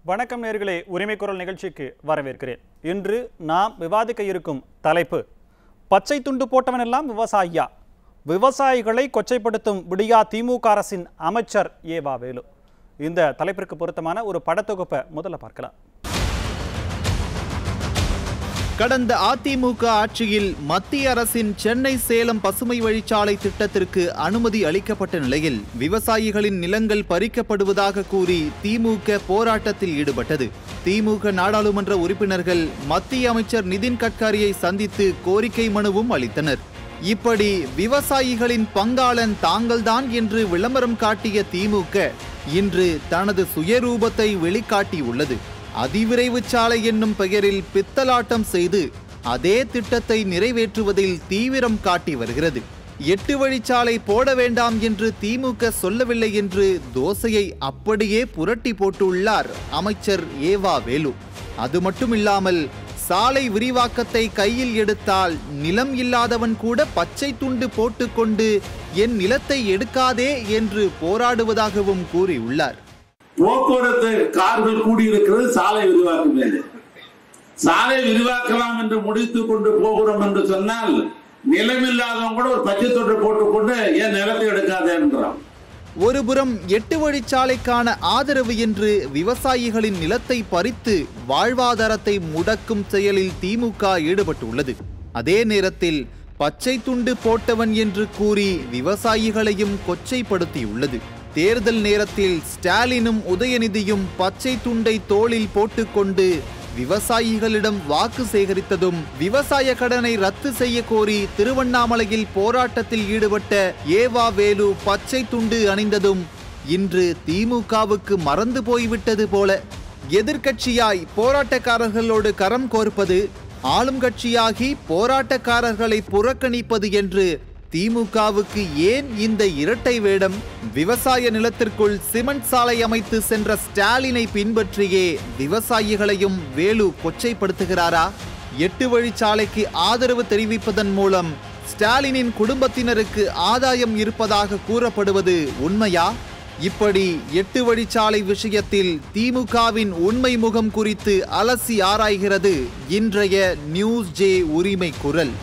வணக்கம் நேயர்களே, உரிமை குரல் நிகழ்ச்சிக்கு வரவேற்கிறேன். இன்று நாம் விவாதிக்க இருக்கும் தலைப்பு பச்சை துண்டு போட்டவனெல்லாம் விவசாயியா, விவசாயிகளை கொச்சைப்படுத்தும் விடியா திமுக அரசின் அமைச்சர் எ.வ.வ. இந்த தலைப்பிற்கு பொருத்தமான ஒரு படத்தொகுப்பை முதல்ல பார்க்கலாம். கடந்த அதிமுக ஆட்சியில் மத்திய அரசின் சென்னை சேலம் பசுமை வழிச்சாலை திட்டத்திற்கு அனுமதி அளிக்கப்பட்ட நிலையில் விவசாயிகளின் நிலங்கள் பறிக்கப்படுவதாக கூறி திமுக போராட்டத்தில் ஈடுபட்டது. திமுக நாடாளுமன்ற உறுப்பினர்கள் மத்திய அமைச்சர் நிதின் கட்காரியை சந்தித்து கோரிக்கை மனுவும் அளித்தனர். இப்படி விவசாயிகளின் பங்காளன் தாங்கள்தான் என்று விளம்பரம் காட்டிய திமுக இன்று தனது சுயரூபத்தை வெளிக்காட்டியுள்ளது. அதிவிரைவு சாலை என்னும் பெயரில் பித்தலாட்டம் செய்து அதே திட்டத்தை நிறைவேற்றுவதில் தீவிரம் காட்டி வருகிறது. 8 வழிச்சாலை போட வேண்டாம் என்று திமுக சொல்லவில்லை என்று தோசையை அப்படியே புரட்டி போட்டுள்ளார் அமைச்சர் எ.வ.வ. அது மட்டுமில்லாமல் சாலை விரிவாக்கத்தை கையில் எடுத்தால் நிலம் இல்லாதவன் கூட பச்சை துண்டு போட்டுக்கொண்டு என் நிலத்தை எடுக்காதே என்று போராடுவதாகவும் கூறியுள்ளார். போக்குவரத்து கார்கள் கூடியிருக்கிறது சாலை விரிவாக்கம் வேலை. சாலை விரிவாக்கலாம் என்று முடித்துக் கொண்டு போகிறோம் என்று சொன்னால் நிலமில்லாதவங்க கூட ஒரு பச்சை தொற்று போட்டுக்கொண்டு என் நிலத்தை எடுக்காதே என்றான். ஒருபுறம் 8 வழிச்சாலைக்கான ஆதரவு என்று விவசாயிகளின் நிலத்தை பறித்து வாழ்வாதாரத்தை முடக்கும் செயலில் திமுக ஈடுபட்டுள்ளது. அதே நேரத்தில் பச்சை துண்டு போட்டவன் என்று கூறி விவசாயிகளையும் கொச்சைப்படுத்தியுள்ளது. தேர்தல் நேரத்தில் ஸ்டாலினும் உதயநிதியும் பச்சை துண்டை தோளில் போட்டுக்கொண்டு விவசாயிகளிடம் வாக்கு சேகரித்ததும், விவசாய கடனை ரத்து செய்ய கோரி திருவண்ணாமலையில் போராட்டத்தில் ஈடுபட்ட எ.வ.வ. பச்சை துண்டு அணிந்ததும் இன்று திமுகவுக்கு மறந்து போய்விட்டது போல. எதிர்க்கட்சியாய் போராட்டக்காரர்களோடு கரம் கோர்ப்பது, ஆளும் கட்சியாகி போராட்டக்காரர்களை புறக்கணிப்பது என்று திமுகவுக்கு ஏன் இந்த இரட்டை வேடம்? விவசாய நிலத்திற்குள் சிமெண்ட் சாலை அமைத்து சென்ற ஸ்டாலினை பின்பற்றியே விவசாயிகளையும் வேலு கொச்சைப்படுத்துகிறாரா? 8 வழிச்சாலைக்கு ஆதரவு தெரிவிப்பதன் மூலம் ஸ்டாலினின் குடும்பத்தினருக்கு ஆதாயம் இருப்பதாக கூறப்படுவது உண்மையா? இப்படி 8 வழிச்சாலை விஷயத்தில் திமுகவின் உண்மை முகம் குறித்து அலசி ஆராய்கிறது இன்றைய NewsJ உரிமை குரல்.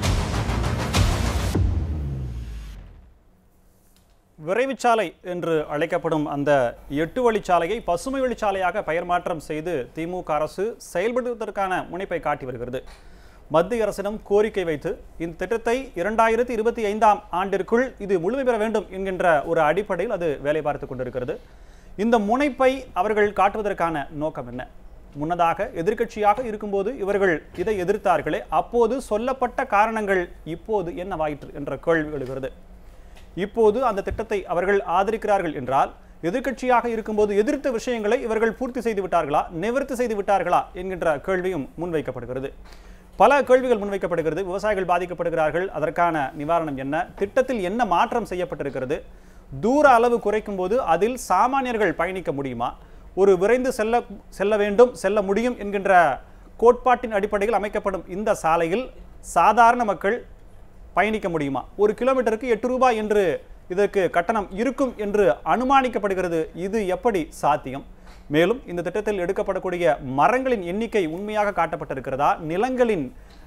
விரைவுச்சாலை என்று அழைக்கப்படும் அந்த 8 வழிச்சாலையை பசுமை வழிச்சாலையாக பெயர் மாற்றம் செய்து திமுக அரசு செயல்படுவதற்கான முனைப்பை காட்டி வருகிறது. மத்திய அரசிடம் கோரிக்கை வைத்து இந்த திட்டத்தை 2025ஆம் ஆண்டிற்குள் இது முழுமை பெற வேண்டும் என்கின்ற ஒரு அடிப்படையில் அது வேலை பார்த்து கொண்டிருக்கிறது. இந்த முனைப்பை அவர்கள் காட்டுவதற்கான நோக்கம் என்ன? முன்னதாக எதிர்க்கட்சியாக இருக்கும்போது இவர்கள் இதை எதிர்த்தார்களே, அப்போது சொல்லப்பட்ட காரணங்கள் இப்போது என்னவாயிற்று என்ற கேள்வி எழுகிறது. இப்போது அந்த திட்டத்தை அவர்கள் ஆதரிக்கிறார்கள் என்றால் எதிர்க்கட்சியாக இருக்கும்போது எதிர்த்த விஷயங்களை இவர்கள் பூர்த்தி செய்து விட்டார்களா, நிவர்த்தி செய்து விட்டார்களா என்கின்ற கேள்வியும் முன்வைக்கப்படுகிறது. பல கேள்விகள் முன்வைக்கப்படுகிறது. விவசாயிகள் பாதிக்கப்படுகிறார்கள், அதற்கான நிவாரணம் என்ன? திட்டத்தில் என்ன மாற்றம் செய்யப்பட்டிருக்கிறது? தூர அளவு குறைக்கும் போது அதில் சாமானியர்கள் பயணிக்க முடியுமா? ஒரு விரைந்து செல்ல வேண்டும், செல்ல முடியும் என்கின்ற கோட்பாட்டின் அடிப்படையில் அமைக்கப்படும் இந்த சாலையில் சாதாரண மக்கள் பயணிக்க முடியுமா? ஒரு கிலோமீட்டருக்கு 8 ரூபாய் என்று இதற்கு கட்டணம் இருக்கும் என்று அனுமானிக்கப்படுகிறது. இது எப்படி சாத்தியம்? மேலும் இந்த திட்டத்தில் எடுக்கப்படக்கூடிய மரங்களின் எண்ணிக்கை உண்மையாக காட்டப்பட்டிருக்கிறதா? நிலங்களின்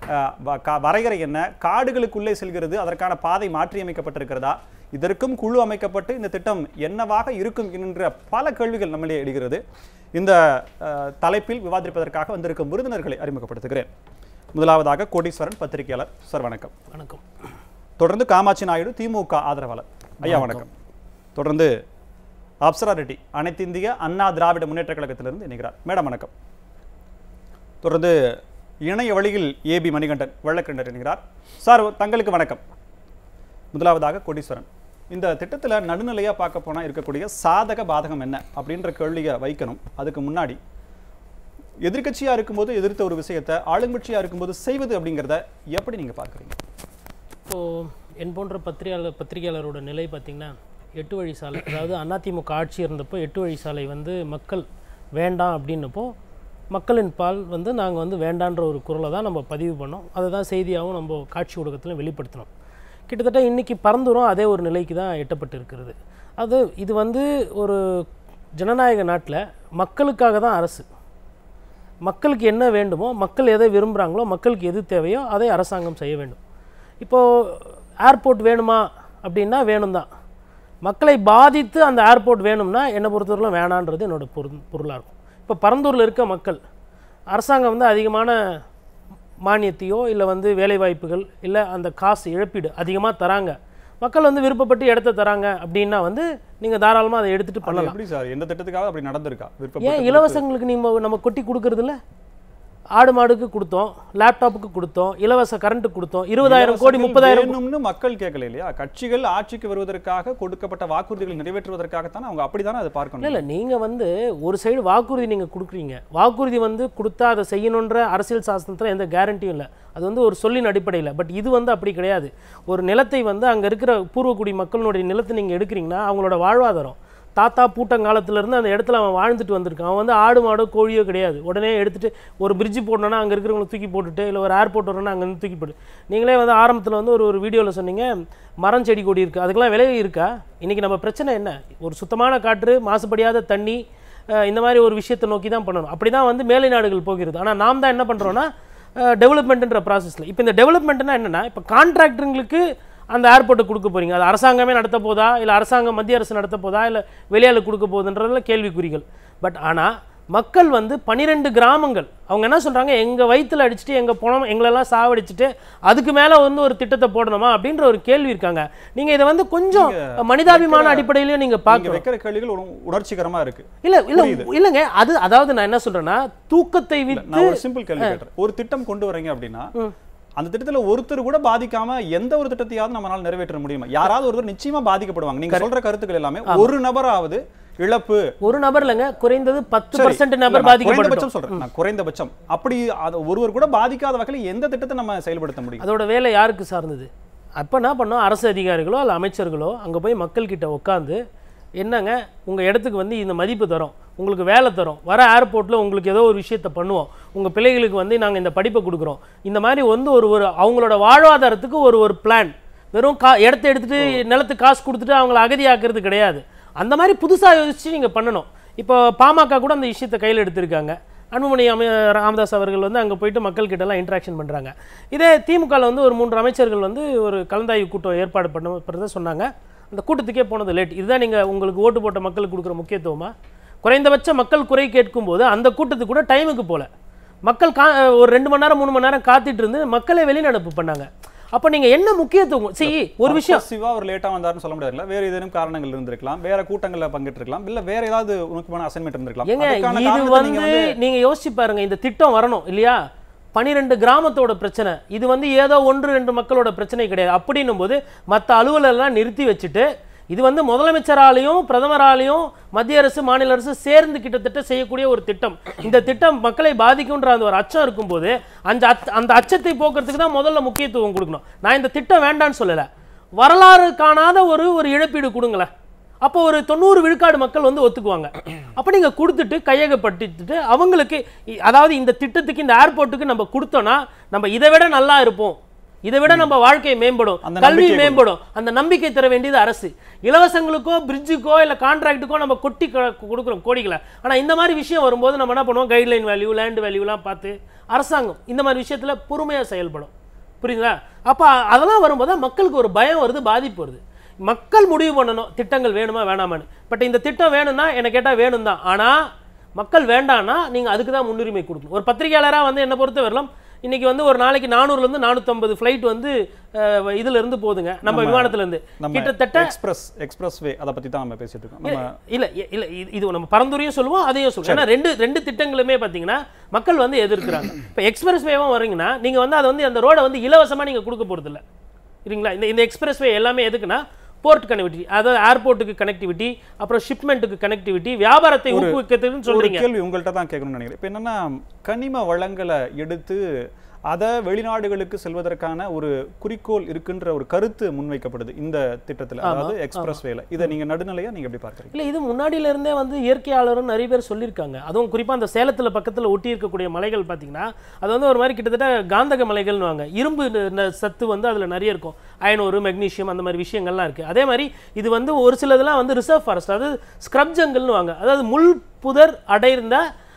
வரையறை என்ன? காடுகளுக்குள்ளே செல்கிறது, அதற்கான பாதை மாற்றியமைக்கப்பட்டிருக்கிறதா? இதற்கும் குழு அமைக்கப்பட்டு இந்த திட்டம் என்னவாக இருக்கும் என்கின்ற பல கேள்விகள் நம்மளே எழுகிறது. இந்த தலைப்பில் விவாதிப்பதற்காக வந்திருக்கும் விருந்தினர்களை அறிமுகப்படுத்துகிறேன். முதலாவதாக கோடீஸ்வரன், பத்திரிகையாளர். சார் வணக்கம். வணக்கம். தொடர்ந்து காமாட்சி நாயுடு, திமுக ஆதரவாளர். ஐயா வணக்கம். தொடர்ந்து அப்சரா ரெட்டி, அனைத்து இந்திய அண்ணா திராவிட முன்னேற்ற கழகத்திலிருந்து இணைகிறார். மேடம் வணக்கம். தொடர்ந்து இணைய வழியில் ஏபி மணிகண்டன், வழக்கறிஞர் இணைகிறார். சார் தங்களுக்கு வணக்கம். முதலாவதாக கோடீஸ்வரன், இந்த திட்டத்தில் நடுநிலையாக பார்க்க போனால் இருக்கக்கூடிய சாதக பாதகம் என்ன அப்படின்ற கேள்வியை வைக்கணும். அதுக்கு முன்னாடி எதிர்க்கட்சியாக இருக்கும்போது எதிர்த்த ஒரு விஷயத்தை ஆளுங்கட்சியாக இருக்கும்போது செய்வது அப்படிங்கிறத எப்படி நீங்கள் பார்க்குறீங்க? இப்போது என் போன்ற பத்திரிகையாளரோட நிலை பார்த்திங்கன்னா 8 வழி சாலை, அதாவது அதிமுக ஆட்சி இருந்தப்போ 8 வழி சாலை மக்கள் வேண்டாம் அப்படின்னப்போ மக்களின் பால் நாங்கள் வேண்டான்ற ஒரு குரலை தான் நம்ம பதிவு பண்ணோம். அதை தான் செய்தியாகவும் நம்ம காட்சி ஊடகத்தில் வெளிப்படுத்தினோம். கிட்டத்தட்ட இன்றைக்கி பரந்துரும் அதே ஒரு நிலைக்கு தான் எட்டப்பட்டு இருக்கிறது. இது ஒரு ஜனநாயக நாட்டில் மக்களுக்காக தான் அரசு. மக்களுக்கு என்ன வேண்டுமோ, மக்கள் எதை விரும்புகிறாங்களோ, மக்களுக்கு எது தேவையோ அதை அரசாங்கம் செய்ய வேண்டும். இப்போது ஏர்போர்ட் வேணுமா அப்படின்னா வேணும் தான். மக்களை பாதித்து அந்த ஏர்போர்ட் வேணும்னா என்னை பொறுத்தவரையிலும் வேணான்றது என்னோட பொருளாக இருக்கும். இப்போ பரந்தூரில் இருக்க மக்கள் அரசாங்கம் வந்து அதிகமான மானியத்தையோ இல்லை வந்து வேலைவாய்ப்புகள் இல்லை அந்த காசு இழப்பீடு அதிகமாக தராங்க, மக்கள் வந்து விருப்பப்பட்டு இடத்த தராங்க அப்படின்னா வந்து நீங்கள் தாராளமாக அதை எடுத்துகிட்டு பண்ணலாம். எப்படி சார் எந்த திட்டத்துக்காக அப்படி நடந்திருக்கா? ஏன் இலவசங்களுக்கு நம்ம கொட்டி கொடுக்கறதில்ல? ஆடு மாடுக்கு கொடுத்தோம், லேப்டாப்புக்கு கொடுத்தோம், இலவச கரண்ட்டுக்கு கொடுத்தோம், 20,000 கோடி 30,000 மக்கள் கேட்கல இல்லையா? கட்சிகள் ஆட்சிக்கு வருவதற்காக கொடுக்கப்பட்ட வாக்குறுதிகளை நிறைவேற்றுவதற்காகத்தான் அவங்க அப்படித்தானே அதை பார்க்கணும். இல்லை நீங்கள் வந்து ஒரு சைடு வாக்குறுதி நீங்கள் கொடுக்குறீங்க, வாக்குறுதி வந்து கொடுத்தா அதை செய்யணுன்ற அரசியல் சாசனத்தில் எந்த கேரண்டியும் இல்லை, அது வந்து ஒரு சொல்லின் அடிப்படையில். பட் இது வந்து அப்படி கிடையாது. ஒரு நிலத்தை வந்து அங்கே இருக்கிற பூர்வக்குடி மக்களுடைய நிலத்தை நீங்கள் எடுக்கிறீங்கன்னா அவங்களோட வாழ்வாதாரம் தாத்தா பூட்டங்காலத்திலேருந்து அந்த இடத்துல அவன் வாழ்ந்துட்டு வந்திருக்கான். அவன் வந்து ஆடு மாடோ கோழியோ கிடையாது. உடனே எடுத்துகிட்டு ஒரு பிரிட்ஜு போடணுன்னா அங்கே இருக்கிறவங்களை தூக்கி போட்டுட்டு, இல்லை ஒரு ஏர்போர்ட் வரணுன்னா அங்கேருந்து தூக்கி போட்டு. நீங்களே வந்து ஆரம்பத்தில் வந்து ஒரு வீடியோவில் சொன்னீங்க மரம் செடி கொடி இருக்குது, அதுக்கெல்லாம் விலை இருக்கா? இன்றைக்கி நம்ம பிரச்சனை என்ன? ஒரு சுத்தமான காற்று, மாசுபடியாத தண்ணி, இந்த மாதிரி ஒரு விஷயத்தை நோக்கி தான் பண்ணணும். அப்படி தான் வந்து மேலை நாடுகள் போகிறது. ஆனால் நாம் தான் என்ன பண்ணுறோன்னா டெவலப்மெண்ட்டுன்ற ப்ராசஸில். இப்போ இந்த டெவலப்மெண்ட்னா என்னென்னா, இப்போ கான்ட்ராக்டருங்களுக்கு அந்த ஏர்போர்ட்டை கொடுக்க போகிறீங்க, அது அரசாங்கமே நடத்த போதா, இல்லை அரசாங்கம் மத்திய அரசு நடத்த போதா, இல்லை வெளியால் கொடுக்க போகுதுன்றதுல கேள்விக்குறிகள். பட் ஆனால் மக்கள் வந்து 12 கிராமங்கள் அவங்க என்ன சொல்கிறாங்க, எங்கள் வயிற்றில் அடிச்சுட்டு எங்கள் பணம் எங்களெல்லாம் சாவடிச்சுட்டு அதுக்கு மேலே வந்து ஒரு திட்டத்தை போடணுமா அப்படின்ற ஒரு கேள்வி இருக்காங்க. நீங்கள் இதை வந்து கொஞ்சம் மனிதாபிமான அடிப்படையிலையும் நீங்கள் பார்க்க வைக்கிற கேள்விகள் உணர்ச்சிகரமாக இருக்குது. இல்லைங்க, அதாவது நான் என்ன சொல்கிறேன்னா, தூக்கத்தை விட்டு ஒரு சிம்பிள் கேள்வி கேட்டேன். ஒரு திட்டம் கொண்டு வரீங்க அப்படின்னா அந்த திட்டத்தில் ஒருத்தர் கூட பாதிக்காம எந்த ஒரு திட்டத்தையாவது நம்மளால நிறைவேற்ற முடியுமா? யாராவது ஒருத்தர் நிச்சயமா பாதிக்கப்படுவாங்க. நீங்க சொல்ற கருத்துக்கள் எல்லாமே ஒரு நபராவது இழப்பு, ஒரு நபர் இல்லைங்க, குறைந்தது 10% நபர் பாதிக்கப்படும் சொல்றேன் நான், குறைந்தபட்சம். அப்படி ஒருவர் கூட பாதிக்காத வகையில் எந்த திட்டத்தை நம்ம செயல்படுத்த முடியும்? அதோட வேலை யாருக்கு சார்ந்தது? அப்போ என்ன பண்ணோம், அரசு அதிகாரிகளோ அல்ல அமைச்சர்களோ அங்கே போய் மக்கள்கிட்ட உட்காந்து, என்னங்க உங்கள் இடத்துக்கு வந்து இந்த மதிப்பு தரோம், உங்களுக்கு வேலை தரோம், வர ஏர்போர்ட்டில் உங்களுக்கு ஏதோ ஒரு விஷயத்தை பண்ணுவோம், உங்கள் பிள்ளைகளுக்கு வந்து நாங்கள் இந்த படிப்பை கொடுக்குறோம், இந்த மாதிரி வந்து ஒரு அவங்களோட வாழ்வாதாரத்துக்கு ஒரு பிளான். வெறும் இடத்த எடுத்துகிட்டு நிலத்துக்கு காசு கொடுத்துட்டு அவங்கள அகதியாக்குறது கிடையாது. அந்த மாதிரி புதுசாக யோசிச்சு நீங்கள் பண்ணணும். இப்போ பாமக கூட அந்த விஷயத்தை கையில் எடுத்திருக்காங்க. அன்புமணி ராமதாஸ் அவர்கள் வந்து அங்கே போயிட்டு மக்கள்கிட்டலாம் இன்ட்ராக்ஷன் பண்ணுறாங்க. இதே திமுகவில் வந்து ஒரு 3 அமைச்சர்கள் வந்து ஒரு கலந்தாய்வு கூட்டம் ஏற்பாடு பண்ண சொன்னாங்க. அந்த கூட்டத்துக்கே போனது லேட். இதுதான் நீங்கள் உங்களுக்கு ஓட்டு போட்ட மக்களுக்கு கொடுக்குற முக்கியத்துவமா? குறைந்தபட்ச மக்கள் குறை கேட்கும்போது அந்த கூட்டத்துக்கு கூட டைமுக்கு போகல. மக்கள் ஒரு 2 மணி நேரம் 3 மணி நேரம் காத்துட்டு இருந்து மக்களை வெளிநடப்பு பண்ணாங்க. அப்போ நீங்கள் என்ன முக்கியத்துவம்? சரி, ஒரு விஷயம், சிவா அவர் லேட்டாக வந்தாருன்னு சொல்ல முடியாது. வேறு ஏதேனும் காரணங்கள் இருந்திருக்கலாம், வேற கூட்டங்களில் பங்கேற்றிருக்கலாம், இல்லை வேற ஏதாவது முக்கியமான அசைன்மெண்ட் இருந்திருக்கலாம். இது வந்து நீங்கள் யோசிச்சு பாருங்க, இந்த திட்டம் வரணும் இல்லையா? 12 கிராமத்தோட பிரச்சனை, இது வந்து ஏதோ 1-2 மக்களோட பிரச்சனை கிடையாது. அப்படின்னும் போது மற்ற அலுவலெல்லாம் நிறுத்தி வச்சுட்டு, இது வந்து முதலமைச்சராலையும் பிரதமராலையும் மத்திய அரசு மாநில அரசு சேர்ந்து கிட்டத்தட்ட செய்யக்கூடிய ஒரு திட்டம். இந்த திட்டம் மக்களை பாதிக்கும்ன்ற அந்த ஒரு அச்சம் இருக்கும்போது அந்த அச்சத்தை போக்குறதுக்கு தான் முதல்ல முக்கியத்துவம் கொடுக்கணும். நான் இந்த திட்டம் வேண்டான்னு சொல்லலை, வரலாறு காணாத ஒரு இழப்பீடு கொடுங்களேன். அப்போ ஒரு 90 விழுக்காடு மக்கள் வந்து ஒத்துக்குவாங்க. அப்போ நீங்கள் கொடுத்துட்டு கையகப்படுத்திட்டு அவங்களுக்கு, அதாவது இந்த திட்டத்துக்கு இந்த ஏர்போர்ட்டுக்கு நம்ம கொடுத்தோன்னா நம்ம இதை விட நல்லா இருப்போம், இதை விட நம்ம வாழ்க்கை மேம்படும், கல்வி மேம்படும், அந்த நம்பிக்கை தர வேண்டியது அரசு. இலவசங்களுக்கோ பிரிட்ஜுக்கோ இல்லை கான்ட்ராக்டுக்கோ நம்ம கொட்டி கொடுக்குறோம் கோடிகளை. ஆனால் இந்த மாதிரி விஷயம் வரும்போது நம்ம என்ன பண்ணுவோம், கைட்லைன் வேல்யூ, லேண்ட் வேல்யூலாம் பார்த்து அரசாங்கம் இந்த மாதிரி விஷயத்தில் பொறுமையாக செயல்படும். புரியுதுங்களா? அப்போ அதெல்லாம் வரும்போது மக்களுக்கு ஒரு பயம் வருது, பாதிப்பு வருது. மக்கள் முடிவு பண்ணணும் திட்டங்கள் வேணுமா வேணாமான்னு. பட் இந்த திட்டம் வேணும்னா என்ன கேட்டால் வேணும் தான். ஆனால் மக்கள் வேண்டான்னா நீங்கள் அதுக்கு தான் முன்னுரிமை கொடுக்கணும். ஒரு பத்திரிகையாளராக வந்து என்னை பொறுத்த வரலாம், இன்னைக்கு வந்து ஒரு நாளைக்கு 400லேருந்து 450 ஃப்ளைட் வந்து இதுல இருந்து போகுதுங்க, நம்ம விமானத்துல இருந்து. கிட்டத்தட்ட எக்ஸ்பிரஸ் வே அதை பத்தி தான் நம்ம பேசிட்டு இருக்கோம். இல்ல இது நம்ம பரந்துரையும் சொல்லுவோம், அதையும் சொல்லுவோம். ஏன்னா ரெண்டு திட்டங்களுமே பாத்தீங்கன்னா மக்கள் வந்து எதிர்க்கிறாங்க. இப்போ எக்ஸ்பிரஸ் வேவும் வரீங்கன்னா நீங்க வந்து அதை வந்து அந்த ரோடை வந்து இலவசமா நீங்க கொடுக்க போறது இல்லை இல்லைங்களா? இந்த எக்ஸ்பிரஸ் வே எல்லாமே எதுக்குன்னா போர்ட் கனெக்டிவிட்டி, அதாவது ஏர்போர்ட்டுக்கு கனெக்டிவிட்டி, அப்புறம் ஷிப்மெண்ட்டுக்கு கனெக்டிவிட்டி, வியாபாரத்தை ஊக்குவிக்கிறதுன்னு சொல்றீங்க. கேள்வி உங்கள்கிட்ட தான் கேட்கணும்னு நினைக்கிறேன். இப்போ என்னன்னா, கனிம வளங்களை எடுத்து அதை வெளிநாடுகளுக்கு செல்வதற்கான ஒரு குறிக்கோள் இருக்குன்ற ஒரு கருத்து முன்வைக்கப்படுது இந்த திட்டத்தில், அதாவது எக்ஸ்பிரஸ் வேல. இதை நீங்க நடுநிலையா நீங்க எப்படி பார்க்குறீங்க? இல்லை, இது முன்னாடியில இருந்தே வந்து இயற்கையாளரும் நிறைய பேர் சொல்லியிருக்காங்க. அதுவும் குறிப்பாக அந்த சேலத்தில் பக்கத்தில் ஒட்டி இருக்கக்கூடிய மலைகள் பார்த்தீங்கன்னா அது வந்து ஒரு மாதிரி கிட்டத்தட்ட காந்தக மலைகள்னு வாங்க. இரும்பு சத்து வந்து அதில் நிறைய இருக்கும், அயனோரு மெக்னீஷியம் அந்த மாதிரி விஷயங்கள்லாம் இருக்குது. அதே மாதிரி இது வந்து ஒரு சிலதெல்லாம் வந்து ரிசர்வ் ஃபாரஸ்ட், அதாவது ஸ்க்ரப் ஜங்கல்னு வாங்க, அதாவது முள் புதர் அடைந்த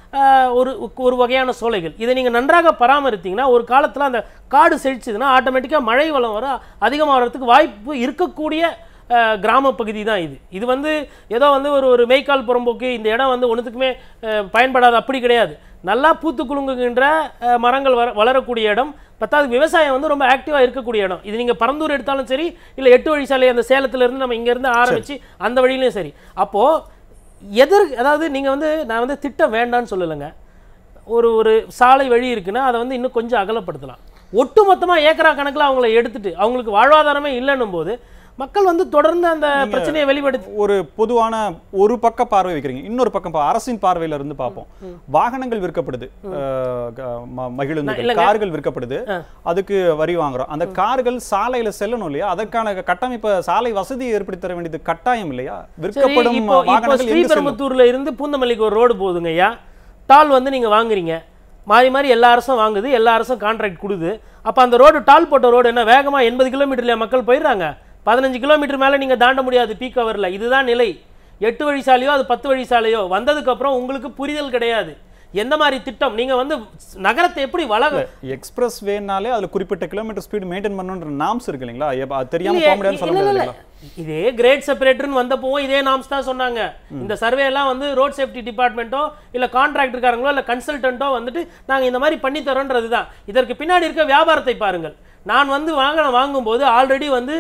ஒரு வகையான சோலைகள். இதை நீங்கள் நன்றாக பராமரித்தீங்கன்னா ஒரு காலத்தில் அந்த காடு செழிச்சதுன்னா ஆட்டோமேட்டிக்காக மழை வளம் வர அதிகமாக வர்றதுக்கு வாய்ப்பு இருக்கக்கூடிய கிராம பகுதி தான் இது. இது வந்து ஏதோ வந்து ஒரு மேய்க்கால் புறம்போக்கு இந்த இடம் வந்து ஒன்றுத்துக்குமே பயன்படாது அப்படி கிடையாது. நல்லா பூத்து குலுங்குகின்ற மரங்கள் வளரக்கூடிய இடம், பத்தாவது விவசாயம் வந்து ரொம்ப ஆக்டிவாக இருக்கக்கூடிய இடம். இது நீங்கள் பரந்தூர் எடுத்தாலும் சரி, இல்லை 8 வழி சாலை அந்த சேலத்திலேருந்து நம்ம இங்கேருந்து ஆரம்பித்து அந்த வழியிலையும் சரி. அப்போது அதாவது நீங்கள் வந்து நான் வந்து திட்டம் வேண்டான்னு சொல்லலைங்க. ஒரு சாலை வழி இருக்குன்னா அதை வந்து இன்னும் கொஞ்சம் அகலப்படுத்தலாம். ஒட்டு மொத்தமாக ஏக்கரா கணக்கில் அவங்கள எடுத்துட்டு அவங்களுக்கு வாழ்வாதாரமே இல்லைன்னும் போது மக்கள் வந்து தொடர்ந்து அந்த பிரச்சனையை வெளிப்படுத்தி ஒரு பொதுவான ஒரு பக்க பார்வை வைக்கிறீங்க. இன்னொரு பக்கம் அரசின் பார்வையில இருந்து பார்ப்போம். வாகனங்கள் விற்கப்படுது, மகிழுந்துகள், கார்கள் விற்கப்படுது, அதுக்கு வரி வாங்குறோம். அந்த கார்கள் சாலையில செல்லணும் இல்லையா? அதற்கான கட்டமைப்பு சாலை வசதி ஏற்படுத்தி தர வேண்டியது கட்டாயம் இல்லையா? விற்கப்படும் வாகனங்கள் ஸ்ரீபெரும்புத்தூர்ல இருந்து பூந்தமல்லிக்கு ஒரு ரோடு போகுதுங்க ஐயா. டால் வந்து நீங்க வாங்குறீங்க, மாறி மாறி எல்லா அரசும் வாங்குது, எல்லா அரசும் கான்ட்ராக்ட் கொடுது. அப்போ அந்த ரோடு டால் போட்ட ரோடு என்ன வேகமா 80 கிலோமீட்டர்ல மக்கள் போயிடுறாங்க. 15 கிலோமீட்டர் மேலே நீங்கள் தாண்ட முடியாது பீக் ஹவரில். இதுதான் நிலை. 8 வழி சாலையோ அது 10 வழி சாலையோ வந்ததுக்கப்புறம் உங்களுக்கு புரிதல் கிடையாது. எந்த மாதிரி திட்டம் நீங்கள் வந்து நகரத்தை எப்படி வளர எக்ஸ்பிரஸ் வேனாலே அதில் குறிப்பிட்ட கிலோமீட்டர் ஸ்பீடு மெயின்டைன் பண்ணணுன்ற நாம்ஸ் இருக்கு இல்லைங்களா? தெரியாமல் போக முடியாதுன்னு சொல்ல முடியாது. இதே கிரேட் செப்பரேட்டர்னு வந்தப்போ இதே நாம்ஸ் தான் சொன்னாங்க. இந்த சர்வே எல்லாம் வந்து ரோட் சேஃப்டி டிபார்ட்மெண்ட்டோ இல்லை கான்ட்ராக்டர்காரங்களோ இல்லை கன்சல்டன்ட்டோ வந்துட்டு நாங்கள் இந்த மாதிரி பண்ணி தரோன்றது தான். இதற்கு பின்னாடி இருக்க வியாபாரத்தை பாருங்கள். நான் வந்து வாகனம் வாங்கும்போது ஆல்ரெடி வந்து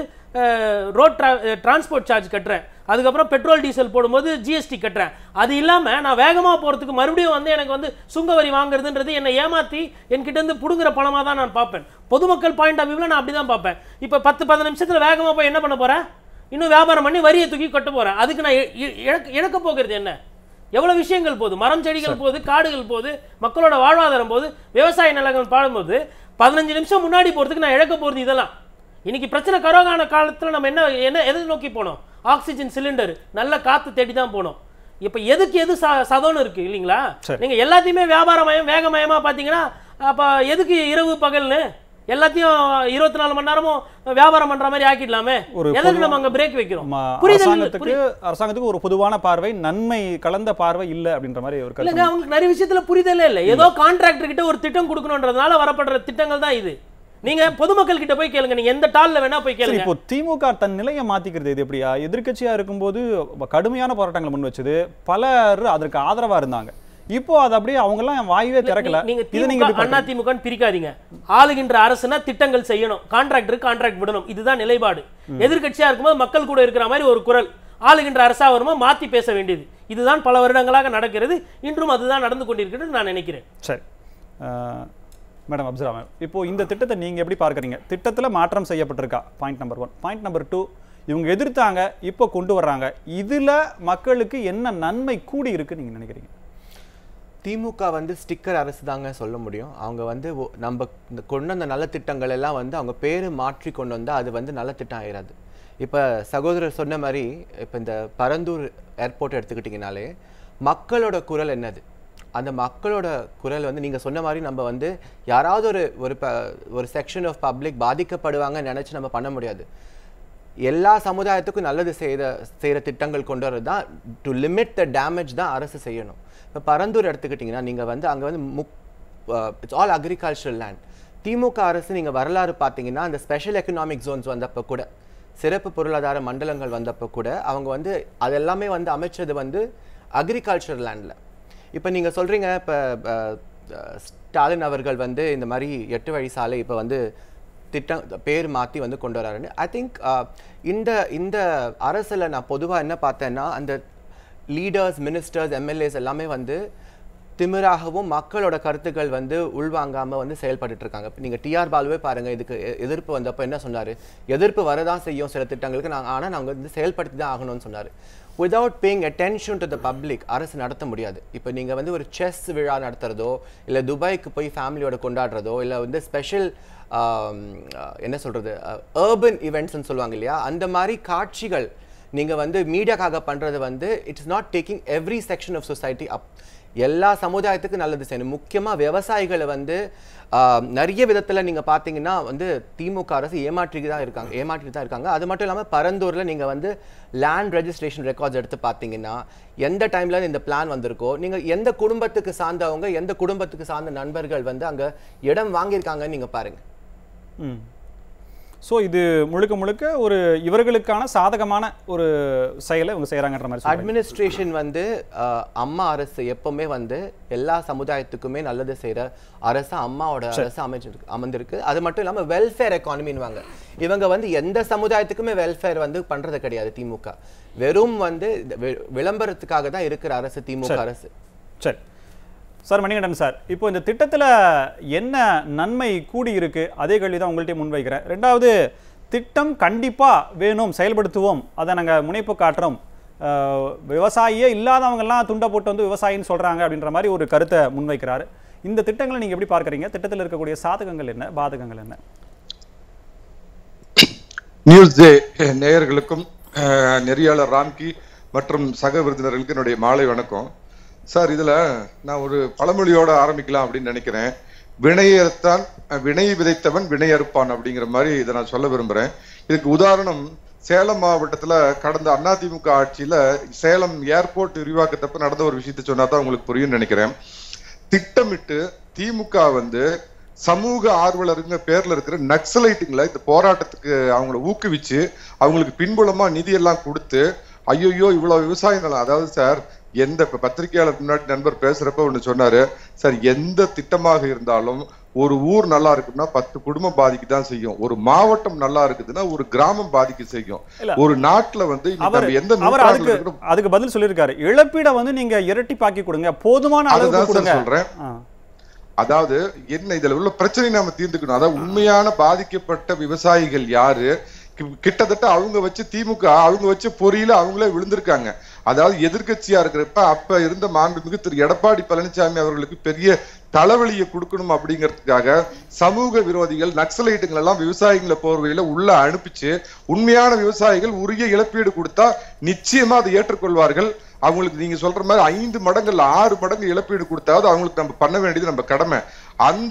ரோட் டிரான்ஸ்போர்ட் சார்ஜ் கட்டுறேன், அதுக்கப்புறம் பெட்ரோல் டீசல் போடும்போது ஜிஎஸ்டி கட்டுறேன். அது இல்லாமல் நான் வேகமாக போகிறதுக்கு மறுபடியும் வந்து எனக்கு வந்து சுங்கவரி வாங்குறதுன்றது என்னை ஏமாற்றி என்கிட்ட இருந்து பிடுங்குற பணமாக தான் நான் பார்ப்பேன். பொதுமக்கள் பாயிண்ட் ஆஃப் வியூவில் நான் அப்படி தான் பார்ப்பேன். இப்போ 10-15 நிமிஷத்தில் வேகமாக போய் என்ன பண்ண போகிறேன்? இன்னும் வியாபாரம் பண்ணி வரியை தூக்கி கட்ட போகிறேன். அதுக்கு நான் இழக்க போகிறது என்ன? எவ்வளோ விஷயங்கள் போகுது, மரம் செடிகள் போகுது, காடுகள் போகுது, மக்களோட வாழ்வாதாரம் போகுது, விவசாய நிலங்கள் பாடும்போது 15 நிமிஷம் முன்னாடி போகிறதுக்கு நான் இழக்க போகிறது இதெல்லாம். இன்னைக்கு பிரச்சனை கரோகான காலத்தில் நம்ம என்ன எதை நோக்கி போனோம்? ஆக்சிஜன் சிலிண்டர், நல்ல காற்று தேடி தான் போனோம். இப்போ எதுக்கு எது சதோன்னு இருக்கு இல்லைங்களா? நீங்கள் எல்லாத்தையுமே வியாபாரமயம் வேகமயமாக பார்த்தீங்கன்னா அப்போ எதுக்கு இரவு பகல்னு எல்லாத்தையும் 24 மணி நேரமும் வியாபாரம் பண்ற மாதிரி ஆக்கிடலாமே? எதற்கு நம்ம அங்க பிரேக் வைக்கிறோம்? அரசாங்கத்துக்கு ஒரு பொதுவான பார்வை, நன்மை கலந்த பார்வை இல்ல அப்படின்ற மாதிரி ஒரு கருத்து. இல்லங்க, அவங்களுக்கு நிறைய விஷயத்துல புரிதலே இல்லை. ஏதோ கான்ட்ராக்டர் கிட்ட ஒரு திட்டம் கொடுக்கணும்ன்றதுனால வரப்படுற திட்டங்கள் தான் இது. நீங்க பொதுமக்கள் கிட்ட போய் கேளுங்க, நீங்க எந்த டால்ல வேணா போய் கேளுங்க. இப்போ திமுக தன் நிலையை மாத்திக்கிறது இது எப்படியா? எதிர்க்கட்சியா இருக்கும்போது கடுமையான போராட்டங்கள் முன் வச்சது, பலர் அதற்கு ஆதரவா இருந்தாங்க. இப்போ அது அப்படியே அவங்க எல்லாம் வாய்வே திறக்கல. நீங்க அண்ணா திமுக பிரிக்காதீங்க. ஆளுகின்ற அரசுனா திட்டங்கள் செய்யணும், கான்ட்ராக்டருக்கு கான்ட்ராக்ட் விடணும், இதுதான் நிலைப்பாடு. எதிர்க்கட்சியா இருக்கும்போது மக்கள் கூட இருக்கிற மாதிரி ஒரு குரல், ஆளுகின்ற அரசா வருமா மாத்தி பேச வேண்டியது, இதுதான் பல வருடங்களாக நடக்கிறது. இன்றும் அதுதான் நடந்து கொண்டிருக்கிறது நான் நினைக்கிறேன். சரி மேடம் அப்சரா மேம், இப்போ இந்த திட்டத்தை நீங்க எப்படி பார்க்கறீங்க? திட்டத்துல மாற்றம் செய்யப்பட்டிருக்கா? Point number 1. பாயிண்ட் நம்பர் 2, இவங்க எதிர்த்தாங்க, இப்போ கொண்டு வர்றாங்க, இதுல மக்களுக்கு என்ன நன்மை கூடி இருக்கு நீங்க நினைக்கிறீங்க? திமுக வந்து ஸ்டிக்கர் அரசு தாங்க சொல்ல முடியும். அவங்க வந்து நம்ம கொண்டு வந்த நல்ல திட்டங்கள் எல்லாம் வந்து அவங்க பேரு மாற்றி கொண்டு வந்தால் அது வந்து நல்ல திட்டம் ஆயிடாது. இப்போ சகோதரர் சொன்ன மாதிரி இப்போ இந்த பரந்தூர் ஏர்போர்ட் எடுத்துக்கிட்டிங்கனாலே மக்களோட குரல் என்னது? அந்த மக்களோட குரல் வந்து நீங்கள் சொன்ன மாதிரி நம்ம வந்து யாராவது ஒரு செக்ஷன் ஆஃப் பப்ளிக் பாதிக்கப்படுவாங்கன்னு நினச்சி நம்ம பண்ண முடியாது. எல்லா சமுதாயத்துக்கும் நல்லது செய்கிற திட்டங்கள் கொண்டு வரது தான், டு லிமிட் த டேமேஜ் தான் அரசு செய்யணும். இப்போ பரந்தூர் எடுத்துக்கிட்டிங்கன்னா நீங்கள் வந்து அங்கே வந்து it's all agricultural land. DMK அரசு நீங்கள் வரலாறு பார்த்தீங்கன்னா அந்த ஸ்பெஷல் எக்கனாமிக் ஜோன்ஸ் வந்தப்போ கூட, சிறப்பு பொருளாதார மண்டலங்கள் வந்தப்போ கூட அவங்க வந்து அதெல்லாமே வந்து அமைச்சது வந்து அக்ரிகல்ச்சர் லேண்டில். இப்போ நீங்கள் சொல்கிறீங்க இப்போ ஸ்டாலின் அவர்கள் வந்து இந்த மாதிரி 8 வழி சாலை இப்போ வந்து திட்டம் பேர் மாற்றி வந்து கொண்டு வராருன்னு. ஐ திங்க் இந்த அரசில் நான் பொதுவாக என்ன பார்த்தேன்னா அந்த லீடர்ஸ், மினிஸ்டர்ஸ், எம்எல்ஏஸ் எல்லாமே வந்து திமிராகவும் மக்களோட கருத்துக்கள் வந்து உள்வாங்காம வந்து செயல்பட்டு இருக்காங்க. நீங்க டிஆர் பாலுவே பாருங்க, இதுக்கு எதிர்ப்பு வந்தப்ப என்ன சொன்னாரு, எதிர்ப்பு வரதான் செய்யும் சில திட்டங்களுக்கு, ஆனா நாங்க வந்து செயல்படுத்தி தான் ஆகணும்னு சொன்னாரு. Without paying attention to the public அரசு நடத்த முடியாது. இப்போ நீங்க வந்து ஒரு செஸ் விழா நடத்துறதோ இல்லை துபாய்க்கு போய் ஃபேமிலியோட கொண்டாடுறதோ இல்லை வந்து ஸ்பெஷல் என்ன சொல்றது அர்பன் ஈவெண்ட்ஸ்ன்னு சொல்லுவாங்க இல்லையா, அந்த மாதிரி காட்சிகள் நீங்க வந்து மீடியாக்காக பண்றது வந்து it's not taking every section of society up. எல்லா சமுதாயத்துக்கும் நல்லது செய்யணும். முக்கியமா விவசாயிகளை வந்து நிறைய விதத்துல நீங்க பாத்தீங்கன்னா வந்து திமுக அரசு ஏமாற்றிட்டு தான் இருக்காங்க. அது மட்டும் இல்லாம பரந்தூர்ல நீங்க வந்து லேண்ட் ரெஜிஸ்ட்ரேஷன் ரெக்கார்ட்ஸ் எடுத்து பாத்தீங்கன்னா எந்த டைம்ல இந்த பிளான் வந்திருக்கோ, நீங்க எந்த குடும்பத்துக்கு சார்ந்தவங்க எந்த குடும்பத்துக்கு சார்ந்த நண்பர்கள் வந்து அங்க இடம் வாங்கியிருக்காங்கன்னு நீங்க பாருங்க. ஸோ இது முழுக்க முழுக்க ஒரு இவர்களுக்கான சாதகமான ஒரு செயலை இவங்க செய்கிறாங்கன்ற மாதிரி. அட்மினிஸ்ட்ரேஷன் வந்து அம்மா அரசு எப்பவுமே வந்து எல்லா சமுதாயத்துக்குமே நல்லது செய்கிற அரசு அம்மாவோட அரசு அமர்ந்திருக்கு. அது மட்டும் இல்லாமல் வெல்ஃபேர் எக்கானமின்வாங்க. இவங்க வந்து எந்த சமுதாயத்துக்குமே வெல்ஃபேர் வந்து பண்ணுறது கிடையாது. திமுக வெறும் வந்து விளம்பரத்துக்காக தான் இருக்கிற அரசு திமுக அரசு. சரி சார், மணிகண்டன் சார், இப்போ இந்த திட்டத்தில் என்ன நன்மை கூடி இருக்கு, அதே கேள்வி தான் உங்கள்கிட்ட முன்வைக்கிறேன். ரெண்டாவது, திட்டம் கண்டிப்பாக வேணும், செயல்படுத்துவோம், அதை நாங்கள் முனைப்பு காட்டுறோம், விவசாயியே இல்லாதவங்கெல்லாம் துண்டை போட்டு வந்து விவசாயின்னு சொல்கிறாங்க அப்படின்ற மாதிரி ஒரு கருத்தை முன்வைக்கிறாரு. இந்த திட்டங்களை நீங்கள் எப்படி பார்க்குறீங்க? திட்டத்தில் இருக்கக்கூடிய சாதகங்கள் என்ன, பாதகங்கள் என்ன? NewsJ நேயர்களுக்கும் நெறியாளர் ராம்கி மற்றும் சக விருந்தினர்களுக்கு என்னுடைய மாலை வணக்கம். சார், இதுல நான் ஒரு பழமொழியோட ஆரம்பிக்கலாம் அப்படின்னு நினைக்கிறேன். வினையறுத்தான் வினை விதைத்தவன் வினை அறுப்பான் அப்படிங்கிற மாதிரி இதை நான் சொல்ல விரும்புறேன். இதுக்கு உதாரணம், சேலம் மாவட்டத்துல கடந்த அதிமுக ஆட்சியில சேலம் ஏர்போர்ட் விரிவாக்கத்தப்ப நடந்த ஒரு விஷயத்தை சொன்னாதான் உங்களுக்கு புரியும் நினைக்கிறேன். திட்டமிட்டு திமுக வந்து சமூக ஆர்வலருங்க பேர்ல இருக்கிற நக்சலைட்டுங்களை இந்த போராட்டத்துக்கு அவங்களை ஊக்குவிச்சு அவங்களுக்கு பின்புலமா நிதி எல்லாம் கொடுத்து, ஐயோ இவ்வளவு விவசாயங்கள், அதாவது சார் எந்த பத்திரிகையாளர் முன்னாடி நண்பர் பேசுறப்ப ஒண்ணு சொன்னாரு, சார் எந்த திட்டமாக இருந்தாலும் ஒரு ஊர் நல்லா இருக்குன்னா 10 குடும்பம் பாதிக்கு தான் செய்யும், ஒரு மாவட்டம் நல்லா இருக்குதுன்னா ஒரு கிராமம் பாதிக்க செய்யும். ஒரு நாட்டுல வந்து அதுக்கு பதில் சொல்லியிருக்காரு, இழப்பீட வந்து நீங்க இரட்டிப்பாக்கி கொடுங்க, போதுமான அளவு கொடுங்க சொல்றேன். அதாவது என்ன இதுல உள்ள பிரச்சனை நாம தீர்ந்துக்கணும். அதாவது உண்மையான பாதிக்கப்பட்ட விவசாயிகள் யாரு, கிட்டத்தட்ட அவங்க வச்சு திமுக அவங்க வச்சு பொறியில அவங்களே விழுந்திருக்காங்க. அதாவது எதிர்கட்சியா இருக்கிறப்ப அப்ப இருந்த மாண்புமிகு திரு எடப்பாடி பழனிசாமி அவர்களுக்கு பெரிய தலைவலியை கொடுக்கணும் அப்படிங்கிறதுக்காக சமூக விரோதிகள் நக்சலைட்டுகள் எல்லாம் விவசாயிகளை போர்வையில உள்ள அனுப்பிச்சு உண்மையான விவசாயிகள் உரிய இழப்பீடு கொடுத்தா நிச்சயமா அதை ஏற்றுக்கொள்வார்கள். அவங்களுக்கு நீங்க சொல்ற மாதிரி 5 மடங்குல 6 மடங்கு இழப்பீடு கொடுத்தாவது அவங்களுக்கு நம்ம பண்ண வேண்டியது நம்ம கடமை. அந்த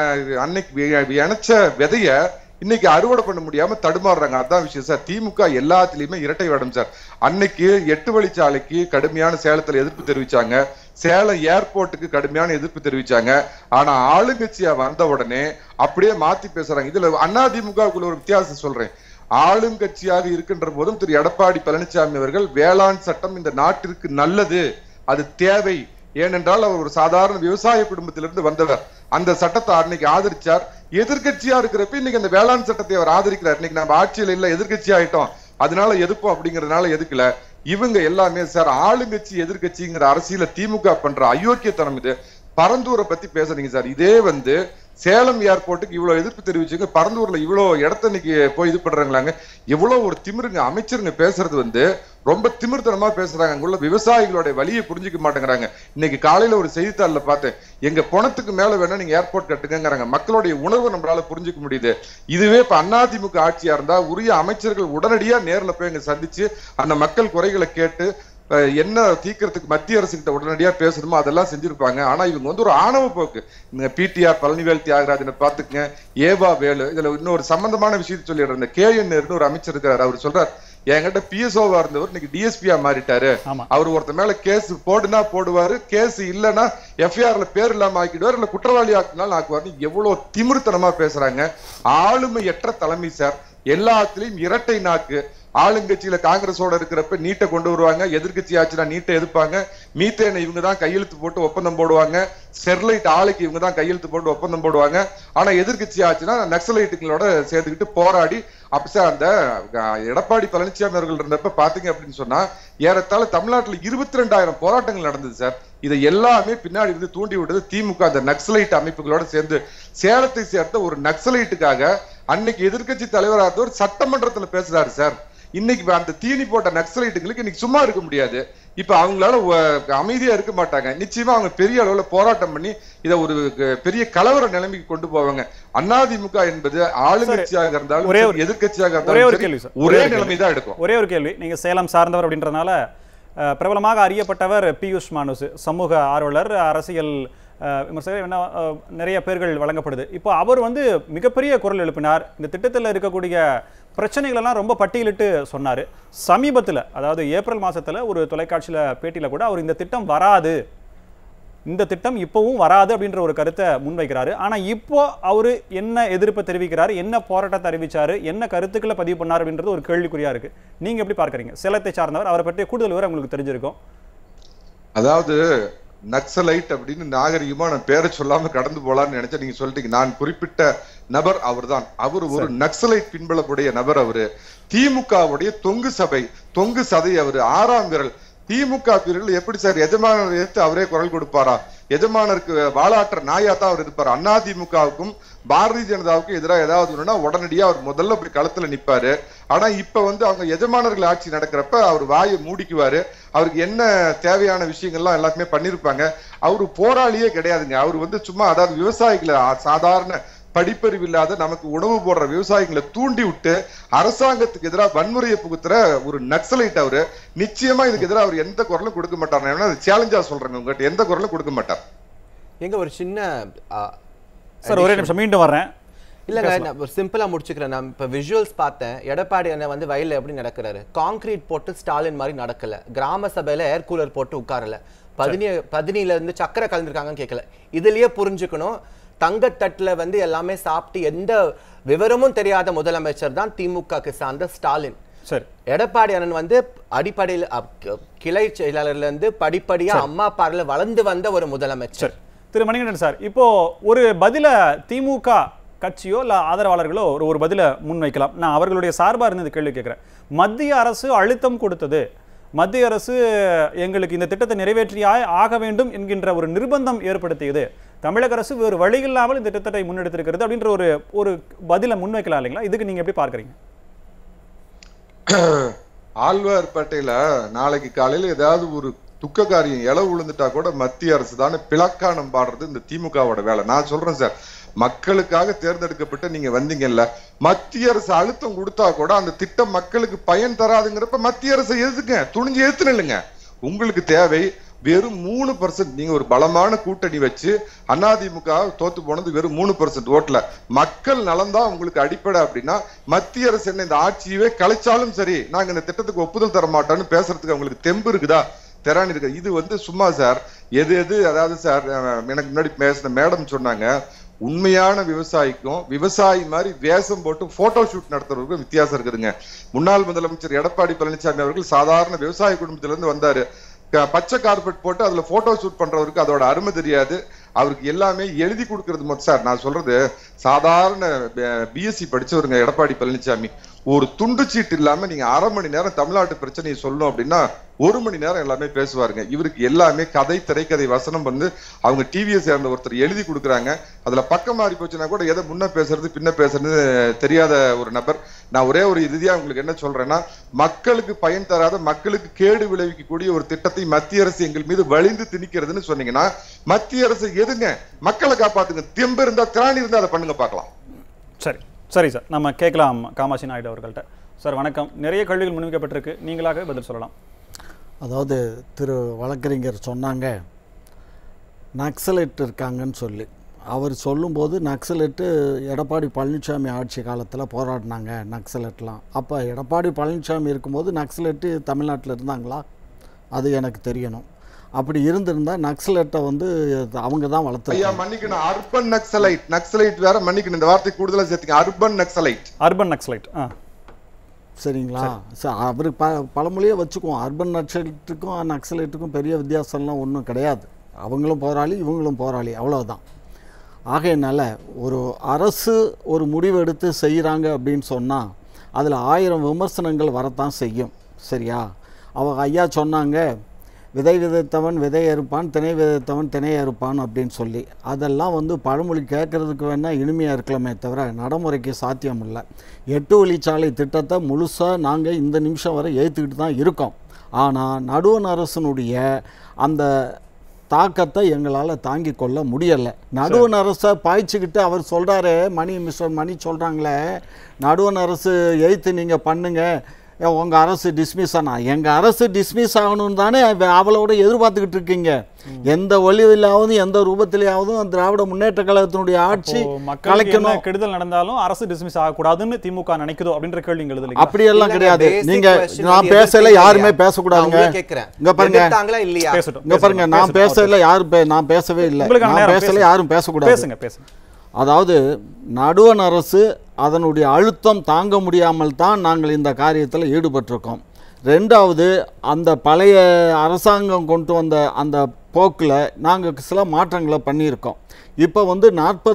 அன்னைக்கு இணைச்ச விதைய இன்னைக்கு அறுவடை பண்ண முடியாம தடுமாறுறாங்க. அதான் விஷயம் சார். திமுக எல்லாத்துலயுமே இரட்டை வேடம் சார். அன்னைக்கு 8 வழிச்சாலைக்கு கடுமையான சேலத்துல எதிர்ப்பு தெரிவிச்சாங்க, சேலம் ஏர்போர்ட்டுக்கு கடுமையான எதிர்ப்பு தெரிவிச்சாங்க. ஆனா ஆளுங்கட்சியா வந்த உடனே அப்படியே மாத்தி பேசுறாங்க. இதுல அதிமுகவுக்குள்ள ஒரு வித்தியாசம் சொல்றேன். ஆளுங்கட்சியாக இருக்கின்ற போதும் திரு எடப்பாடி பழனிசாமி அவர்கள் வேளாண் சட்டம் இந்த நாட்டிற்கு நல்லது, அது தேவை, ஏனென்றால் அவர் ஒரு சாதாரண விவசாய குடும்பத்திலிருந்து வந்தவர். அந்த சட்டத்தை அன்னைக்கு ஆதரிச்சார். எதிர்கட்சியா இருக்கிறப்ப இன்னைக்கு அந்த வேளாண் சட்டத்தை அவர் ஆதரிக்கிறார். இன்னைக்கு நம்ம ஆட்சியில இல்ல, எதிர்கட்சி ஆயிட்டோம், அதனால எதிர்ப்போம் அப்படிங்கறதுனால எதுக்கல. இவங்க எல்லாமே சார் ஆளுங்கட்சி எதிர்கட்சிங்கிற அரசியல திமுக பண்ற அயோக்கியத்தனம் இது. பரந்தூரை பத்தி பேசுறீங்க சார். இதே வந்து சேலம் ஏர்போர்ட்டுக்கு இவ்வளவு எதிர்ப்பு தெரிவிச்சுங்க, பரந்தூர்ல இவ்வளவு இடத்த இன்னைக்கு போய் இது பண்றாங்களாங்க. எவ்வளவு ஒரு திமிருங்க அமைச்சருங்க பேசுறது வந்து ரொம்ப திமிர்த்தனமா பேசுறாங்க. அங்குள்ள விவசாயிகளுடைய வலியை புரிஞ்சுக்க மாட்டேங்கிறாங்க. இன்னைக்கு காலையில ஒரு செய்தித்தாள்ல பார்த்தேன், எங்க பணத்துக்கு மேல வேணா நீங்க ஏர்போர்ட் கட்டுங்கிறாங்க. மக்களுடைய உணர்வை நம்மளால புரிஞ்சுக்க முடியுது. இதுவே இப்ப அதிமுக ஆட்சியா இருந்தா உரிய அமைச்சர்கள் உடனடியா நேர்ல போய் அங்க சந்திச்சு அந்த மக்கள் குறைகளை கேட்டு என்ன தீக்கிறதுக்கு மத்திய அரசு கிட்ட உடனடியா பேசணுமோ அதெல்லாம் செஞ்சிருப்பாங்க. ஆனா இவங்க வந்து ஒரு ஆணவ போக்கு. பிடிஆர் பழனிவேல் தியாகராஜனை பாத்துக்கங்க, எ.வ.வ. இதுல இன்னொரு சம்பந்தமான விஷயத்தை சொல்லிடுறேன். இந்த KN ஒரு அமைச்சர் இருக்கிறார், அவர் சொல்றார், என்கிட்ட PSOவா இருந்தவர் இன்னைக்கு DSPயா மாறிட்டாரு, அவர் ஒருத்த மேல கேஸ் போடுனா போடுவாரு, கேஸ் இல்லைன்னா FIRல பேர் இல்லாம ஆக்கிடுவார், இல்ல குற்றவாளி ஆக்கினாலும் ஆக்குவாரு. எவ்வளவு திமிர்த்தனமா பேசுறாங்க. ஆளுமையற்ற தலைமை சார். எல்லாத்துலயும் இரட்டை நாக்கு. ஆளுங்கட்சியில காங்கிரஸோட இருக்கிறப்ப நீட்டை கொண்டு வருவாங்க, எதிர்கட்சி ஆச்சுன்னா நீட்டை எதிர்ப்பாங்க, மீத்தேனை இவங்க தான் கையெழுத்து போட்டு ஒப்பந்தம் போடுவாங்க, ஸ்டெர்லைட் ஆலைக்கு இவங்க தான் கையெழுத்து போட்டு ஒப்பந்தம் போடுவாங்க. ஆனா எதிர்கட்சி ஆச்சுன்னா நக்சலைட்டுகளோட சேர்த்துக்கிட்டு போராடி அப்ப சார் அந்த எடப்பாடி பழனிசாமி அவர்கள் இருந்தப்ப பாத்தீங்க அப்படின்னு சொன்னா ஏறத்தாழ தமிழ்நாட்டுல 22,000 போராட்டங்கள் நடந்தது சார். இதை எல்லாமே பின்னாடி இருந்து தூண்டி விட்டது திமுக அந்த நக்சலைட் அமைப்புகளோட சேர்ந்து. சேலத்தை சேர்ந்த ஒரு நக்சலைட்டுக்காக அன்னைக்கு எதிர்க்கட்சி தலைவராக இருந்தவர் சட்டமன்றத்துல பேசுறாரு சார். இன்னைக்கு அந்த தீனி போட்ட நக்சலைட்டுகளுக்கு இன்னைக்கு சும்மா இருக்க முடியாது. இப்ப அவங்களால அமைதியா இருக்க மாட்டாங்க. நிச்சயமா அவங்க பெரிய அளவுல போராட்டம் பண்ணி இதை ஒரு பெரிய கலவர நிலைமைக்கு கொண்டு போவாங்க. அதிமுக என்பது ஆளுங்கட்சியாக இருந்தாலும் எதிர்கட்சியாக இருந்தாலும் ஒரே நிலைமை தான் எடுக்கும். ஒரே ஒரு கேள்வி, நீங்க சேலம் சார்ந்தவர் அப்படின்றதுனால பிரபலமாக அறியப்பட்டவர் பியூஷ் மானுஸ், சமூக ஆர்வலர், அரசியல் விமர்சகர், என்ன நிறைய பேர்கள் வழங்கப்படுது. இப்போ அவர் மிகப்பெரிய குரல் எழுப்பினார். இந்த திட்டத்தில் இருக்கக்கூடிய பிரச்சனைகளெல்லாம் ரொம்ப பட்டியலிட்டு சொன்னார். சமீபத்தில், அதாவது ஏப்ரல் மாதத்தில் ஒரு தொலைக்காட்சியில் பேட்டியில் கூட அவர் இந்த திட்டம் வராது, இந்த திட்டம் இப்போவும் வராது அப்படின்ற ஒரு கருத்தை முன்வைக்கிறாரு. ஆனால் இப்போ அவர் என்ன எதிர்ப்பை தெரிவிக்கிறார், என்ன போராட்டத்தை அறிவிச்சாரு, என்ன கருத்துக்களை பதிவு பண்ணார் அப்படின்றது ஒரு கேள்விக்குறியா இருக்கு. நீங்க எப்படி பார்க்குறீங்க? சேலத்தை சார்ந்தவர், அவரை பற்றிய கூடுதல் விவரம் உங்களுக்கு தெரிஞ்சிருக்கும். அதாவது நக்சலைட் அப்படின்னு நாகரிகமா நான் பேரை சொல்லாம கடந்து போலான்னு நினைச்சா நீங்க சொல்லிட்டீங்க. நான் குறிப்பிட்ட நபர் அவர் தான். அவர் ஒரு நக்சலைட் பின்பலப்புடைய நபர். அவரு திமுகவுடைய தொங்கு சதை. அவரு 6ஆம் விரல். திமுக பிரிவில் எப்படி சார் எஜமானர் எடுத்து அவரே குரல் கொடுப்பாரா? எஜமானருக்கு வாலாற்ற நாயாத்தான் அவர் இருப்பார். அதிமுகவுக்கும் பாரதிய ஜனதாவுக்கும் எதிராக ஏதாவது ஒண்ணுன்னா உடனடியா அவர் முதல்ல போய் களத்துல நிப்பாரு. ஆனா இப்ப அவங்க எஜமானர்கள் ஆட்சி நடக்கிறப்ப அவர் வாயை மூடிக்குவாரு. அவருக்கு என்ன தேவையான விஷயங்கள்லாம் எல்லாருமே பண்ணிருப்பாங்க. அவரு போராளியே கிடையாதுங்க. அவர் சும்மா அதாவது விவசாயிகளை சாதாரண படிப்பறிவு இல்லாத நமக்கு உணவு போடுற விவசாயிகளை தூண்டி விட்டு அரசாங்கத்துக்கு எதிராக வன்முறையை புகுத்துற ஒரு நக்சலைட். அவரு நிச்சயமா இதுக்கு எதிராக அவர் எந்த குரலும் கொடுக்க மாட்டார். சேலஞ்சா சொல்றேங்க, உங்ககிட்ட எந்த குரலும் கொடுக்க மாட்டார். எங்க ஒரு சின்ன சார் ஒரே நிமிஷம் மீண்டும் வர்றேன். இல்லைங்க, நான் ஒரு சிம்பிளா முடிச்சுக்கிறேன். நான் இப்போ விஷுவல்ஸ் பார்த்தேன். எடப்பாடி அண்ணன் வயலில் எப்படி நடக்கிறாரு, கான்கிரீட் போட்டு ஸ்டாலின் மாதிரி நடக்கல, கிராம சபையில ஏர் கூலர் போட்டு உட்காரல, 17 இருந்து சக்கரை கலந்துருக்காங்கன்னு கேட்கல. இதுலயே புரிஞ்சுக்கணும், தங்கத்தட்டுல எல்லாமே சாப்பிட்டு எந்த விவரமும் தெரியாத முதலமைச்சர் தான் திமுகக்கு சார்ந்த ஸ்டாலின். சரி, எடப்பாடி அண்ணன் அடிப்படையில் கிளை செயலாளர்ல இருந்து படிப்படியா அம்மா பார்ல வளர்ந்து வந்த ஒரு முதலமைச்சர். திரு மணிகண்டன் சார், இப்போ ஒரு பதில திமுக கட்சியோ இல்ல ஆதரவாளர்களோ ஒரு பதில முன்வைக்கலாம். நான் அவர்களுடைய சார்பா இருந்து கேள்வி கேட்கிறேன். மத்திய அரசு அழுத்தம் கொடுத்தது, மத்திய அரசு எங்களுக்கு இந்த திட்டத்தை நிறைவேற்றியே ஆக வேண்டும் என்கின்ற ஒரு நிர்பந்தம் ஏற்படுத்தியது, தமிழக அரசு வேறு வழி இல்லாமல் இந்த திட்டத்தை முன்னெடுத்திருக்கிறது அப்படின்ற ஒரு பதில முன்வைக்கலாம் இல்லைங்களா? இதுக்கு நீங்க எப்படி பார்க்கறீங்க? ஆழ்வார்பேட்டையில நாளைக்கு காலையில ஏதாவது ஒரு துக்க காரியம் இளவு விழுந்துட்டா கூட மத்திய அரசு தானே பிளக்கானம் பாடுறது இந்த திமுகவோட வேலை. நான் சொல்றேன் சார், மக்களுக்காக தேர்ந்தெடுக்கப்பட்டு நீங்க வந்தீங்கல்ல, மத்திய அரசு அழுத்தம் கொடுத்தா கூட அந்த திட்டம் மக்களுக்கு பயன் தராதுங்கிறப்ப மத்திய அரசை எதுக்குங்க துணிஞ்சு எதிர்த்து நில்லுங்க. உங்களுக்கு தேவை வெறும் 3%. நீங்க ஒரு பலமான கூட்டணி வச்சு அதிமுக தோத்து போனது வெறும் 3% ஓட்டுல. மக்கள் நலன்தான் உங்களுக்கு அடிப்படை அப்படின்னா மத்திய அரசு என்ன இந்த ஆட்சியவே கலைச்சாலும் சரி நாங்க இந்த திட்டத்துக்கு ஒப்புதல் தர மாட்டோம்னு பேசுறதுக்கு அவங்களுக்கு தெம்பு இருக்குதா, திறன் இருக்கு? இது சும்மா சார் எது அதாவது சார் எனக்கு முன்னாடி பேசின மேடம் சொன்னாங்க, உண்மையான விவசாயிக்கும் விவசாயி மாதிரி வேஷம் போட்டு போட்டோ ஷூட் நடத்துறவருக்கும் வித்தியாசம் இருக்குதுங்க. முன்னாள் முதலமைச்சர் எடப்பாடி பழனிசாமி அவர்கள் சாதாரண விவசாய குடும்பத்தில இருந்து வந்தாரு. பச்சை கார்பெட் போட்டு அதுல போட்டோ ஷூட் பண்றவருக்கு அதோட அருமை தெரியாது. அவருக்கு எல்லாமே எழுதி கொடுக்கறது மட்டும் சார். நான் சொல்றது சாதாரண பிஎஸ்சி படிச்சவருங்க எடப்பாடி பழனிசாமி. ஒரு துண்டு சீட்டு இல்லாம நீங்க 1/2 மணி நேரம் தமிழ்நாட்டு பிரச்சனையை சொல்லணும் அப்படின்னா 1 மணி நேரம் எல்லாமே பேசுவாருங்க. இவருக்கு எல்லாமே கதை, திரைக்கதை, வசனம் அவங்க டிவியை சேர்ந்த ஒருத்தர் எழுதி கொடுக்குறாங்க. அதுல பக்கம் மாறி போச்சுன்னா கூட எதை முன்ன பேசுறது பின்ன பேசுறது தெரியாத ஒரு நபர். நான் ஒரே ஒரு இறுதியா உங்களுக்கு என்ன சொல்றேன்னா, மக்களுக்கு பயன் தராத, மக்களுக்கு கேடு விளைவிக்கக்கூடிய ஒரு திட்டத்தை மத்திய அரசு எங்கள் மீது வலிந்து திணிக்கிறதுன்னு சொன்னீங்கன்னா மத்திய அரசு எதுங்க? மக்களை காப்பாத்துங்க. தெம்பு இருந்தா, திராணி இருந்தா அதை பண்ணுங்க பார்க்கலாம். சரி சார், நம்ம கேட்கலாம் காமாட்சி நாயுடு அவர்கள்ட்ட. சார் வணக்கம். நிறைய கேள்விகள் முன்வைக்கப்பட்டிருக்கு, நீங்களாக பதில் சொல்லலாம். அதாவது திரு வழக்கறிஞர் சொன்னாங்க நக்சலைட் இருக்காங்கன்னு சொல்லி. அவர் சொல்லும்போது நக்சலைட்டு எடப்பாடி பழனிசாமி ஆட்சி காலத்தில் போராடினாங்க நக்சலைட்லாம். அப்போ எடப்பாடி பழனிசாமி இருக்கும்போது நக்சலைட்டு தமிழ்நாட்டில் இருந்தாங்களா? அது எனக்கு தெரியணும். அப்படி இருந்திருந்தா நக்சலைட்டை அவங்க தான் வளர்த்து. ஐயா மன்னிக்கணும், அர்பன் நக்சலைட். நக்சலைட் வேற, மன்னிக்கணும், இந்த வார்த்தை கூடுதலா சேர்த்துங்க. அர்பன் நக்சலைட். சரிங்களா சார்? அவருக்கு பழமொழியே வச்சுக்குவோம். அர்பன் நக்சலைட்டுக்கும் நக்சலைட்டுக்கும் பெரிய வித்தியாசம்லாம் ஒன்றும் கிடையாது. அவங்களும் போராளி, இவங்களும் போராளி, அவ்வளோதான். ஆகையினால ஒரு அரசு ஒரு முடிவு எடுத்து செய்கிறாங்க அப்படின்னு சொன்னால் அதில் 1000 விமர்சனங்கள் வரத்தான் செய்யும். சரியா? அவங்க ஐயா சொன்னாங்க, விதை விதைத்தவன் விதை அறுப்பான், திணை விதைத்தவன் திணை அறுப்பான் அப்படின்னு சொல்லி. அதெல்லாம் வந்து பழமொழி கேட்குறதுக்கு வேணால் இனிமையாக இருக்கலாமே தவிர நடைமுறைக்கு சாத்தியம் இல்லை. 8 வழிச்சாலை திட்டத்தை முழுசாக நாங்கள் இந்த நிமிஷம் வரை ஏற்றுக்கிட்டு தான் இருக்கோம். ஆனால் நடுவண் அரசனுடைய அந்த தாக்கத்தை எங்களால் தாங்கி கொள்ள முடியலை. நடுவண் அரசை பாய்ச்சிக்கிட்டு அவர் சொல்கிறாரு, மிஸ்டர் மணி சொல்கிறாங்களே, நடுவண் அரசு எய்த்து நீங்கள் பண்ணுங்கள், உங்கள் அரசு டிஸ்மிஸ் ஆனால் எங்கள் அரசு டிஸ்மிஸ் ஆகணும்னு தானே அவளோட எதிர்பார்த்துக்கிட்டு இருக்கீங்க. எந்த வழியிலாவது எந்த ரூபத்திலேயாவது திராவிட முன்னேற்ற கழகத்தினுடைய ஆட்சி கலைக்கணும். கெடுதல் நடந்தாலும் அரசு டிஸ்மிஸ் ஆகக்கூடாதுன்னு திமுக நினைக்குதோ அப்படின்ற கேள்வி எழுதல. அப்படியெல்லாம் கிடையாது. நீங்க நான் பேசல யாருமே பேசக்கூடாதுங்க. இங்க பாருங்க, இங்க பாருங்க, நான் பேசல யாரும் நான் பேசவே இல்லை. நான் பேசல யாரும் பேசக்கூடாது. அதாவது நடுவண் அரசு அதனுடைய அழுத்தம் தாங்க முடியாமல் தான் நாங்கள் இந்த காரியத்தில் ஈடுபட்டிருக்கோம். ரெண்டாவது, அந்த பழைய அரசாங்கம் கொண்டு வந்த அந்த போக்கில் நாங்கள் சில மாற்றங்களை பண்ணியிருக்கோம். இப்போ வந்து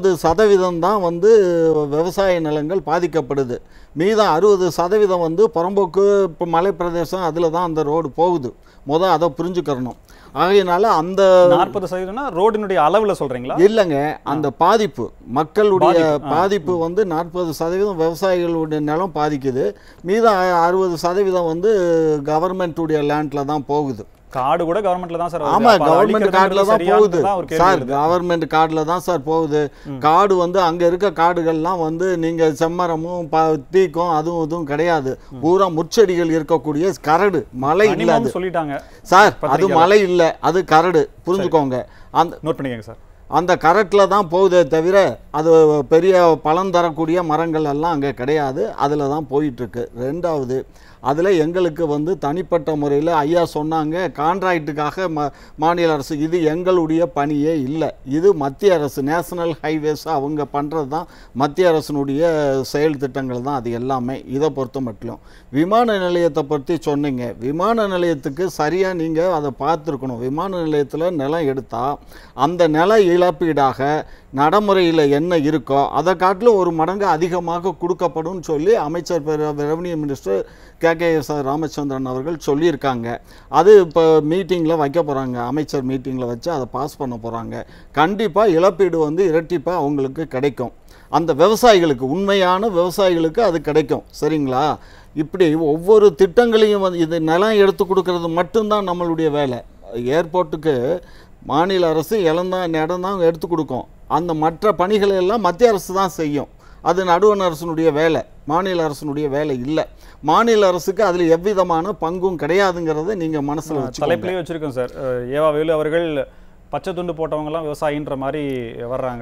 40% தான் வந்து விவசாய நிலங்கள் பாதிக்கப்படுது. மீதம் 60% வந்து புறம்போக்கு இப்போ மலைப்பிரதேசம், அதில் தான் அந்த ரோடு போகுது. அதை புரிஞ்சுக்கிறணும். ஆகையினால அந்த 40% ரோடினுடைய அளவில் சொல்கிறீங்களா? இல்லைங்க, அந்த பாதிப்பு மக்களுடைய பாதிப்பு வந்து 40% விவசாயிகளுடைய நிலம் பாதிக்குது. மீதம் 60% வந்து கவர்மெண்ட்டுடைய லேண்டில் தான் போகுது. காடு கூட கவர்மெண்ட்ல தான் சார். ஆமா, கவர்மெண்ட் கார்டுல தான் போகுது சார். கவர்மெண்ட் கார்டுல தான் சார் போகுது. காடு வந்து அங்க இருக்க காடுகள்லாம் வந்து நீங்க செம்மரமும் தீக்கும் அதுவும் இதுவும் கிடையாது. பூரா முச்செடிகள் இருக்கக்கூடிய கரடு. மலை இல்ல சொல்லிட்டாங்க சார், அது மலை இல்ல, அது கரடு. புரிஞ்சுக்கோங்க. அந்த நோட் பண்ணிக்கங்க சார். அந்த கரட்டில் தான் போகுதே தவிர அது பெரிய பலன் தரக்கூடிய மரங்கள் எல்லாம் அங்கே கிடையாது. அதில் தான் போயிட்டுருக்கு. ரெண்டாவது, அதில் எங்களுக்கு வந்து தனிப்பட்ட முறையில் ஐயா சொன்னாங்க, கான்ட்ராக்டுக்காக மாநில அரசு, இது எங்களுடைய பணியே இல்லை. இது மத்திய அரசு நேஷனல் ஹைவேஸ் அவங்க பண்ணுறது தான். மத்திய அரசினுடைய செயல் திட்டங்கள் தான் அது எல்லாமே. இதை பொறுத்த மட்டும் விமான நிலையத்தை பற்றி சொன்னீங்க. விமான நிலையத்துக்கு சரியாக நீங்கள் அதை பார்த்துருக்கணும். விமான நிலையத்தில் நிலம் எடுத்தால் அந்த நில இழப்பீடாக நடைமுறையில் என்ன இருக்கோ அதை காட்டிலும் 1 மடங்கு அதிகமாக கொடுக்கப்படும் சொல்லி அமைச்சர் ரெவன்யூ மினிஸ்டர் கே.கே.எஸ். ராமச்சந்திரன் அவர்கள் சொல்லியிருக்காங்க. அது இப்போ மீட்டிங்கில் வைக்க போகிறாங்க. அமைச்சர் மீட்டிங்கில் வச்சு அதை பாஸ் பண்ண போகிறாங்க. கண்டிப்பாக இழப்பீடு வந்து இரட்டிப்பாக அவங்களுக்கு கிடைக்கும். அந்த விவசாயிகளுக்கு, உண்மையான விவசாயிகளுக்கு அது கிடைக்கும். சரிங்களா? இப்படி ஒவ்வொரு திட்டங்களையும் வந்து இது நிலம் எடுத்து கொடுக்கறது மட்டும்தான் நம்மளுடைய வேலை. ஏர்போர்ட்டுக்கு மாநில அரசு இடம் தான் எடுத்து கொடுக்கும். அந்த மற்ற பணிகளை எல்லாம் மத்திய அரசு தான் செய்யும். அது நடுவண் அரசனுடைய வேலை, மாநில அரசனுடைய வேலை இல்லை. மாநில அரசுக்கு அதில் எவ்விதமான பங்கும் கிடையாதுங்கிறத நீங்கள் மனசில் வச்சு தலைப்பிலேயே வச்சுருக்கோம் சார். எ.வ.வ. வேலு அவர்கள் பச்சை துண்டு போட்டவங்கலாம் விவசாயின்ற மாதிரி வர்றாங்க.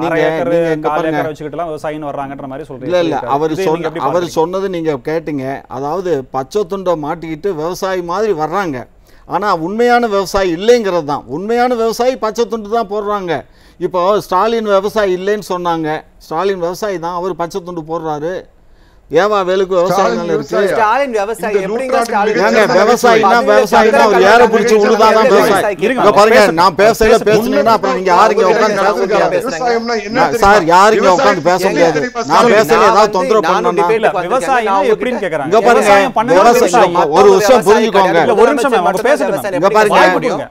வச்சுக்கிட்டுலாம் விவசாயின்னு வர்றாங்கன்ற மாதிரி சொல்றீங்க. இல்லை, அவர் சொன்னது நீங்கள் கேட்டீங்க. அதாவது பச்சை துண்டை மாட்டிக்கிட்டு விவசாயி மாதிரி வர்றாங்க. ஆனால் உண்மையான விவசாயி இல்லைங்கிறது தான். உண்மையான விவசாயி பச்சை துண்டு தான் போடுறாங்க. இப்போ ஸ்டாலின் விவசாயி இல்லைன்னு சொன்னாங்க. ஸ்டாலின் விவசாயி தான், அவர் பச்சை துண்டு போடுறாரு. எ.வ.வ. வேலுக்கு விவசாயம் இருக்கு. ஸ்டாலின் விவசாயி எப்படிங்க? விவசாயினா ஒரு ஏற பிடிச்சி உழுதான் விவசாயி. இங்க பாருங்க, நான் பேசல பேசுனீங்கன்னா அப்புறம் நீங்க யாருங்க உட்கார்ந்து பேச முடியாது சார். யாருங்க உட்கார்ந்து பேச முடியாது. நான் பேசல ஏதாவது தொந்தரவு பண்ணனும்னா விவசாயினா எப்படின்னு கேக்குறாங்க. இங்க பாருங்க, விவசாயம் ஒரு விஷயம் புரிஞ்சுக்கோங்க. ஒரு நிமிஷம் அவங்க பேசுங்க. இங்க பாருங்க,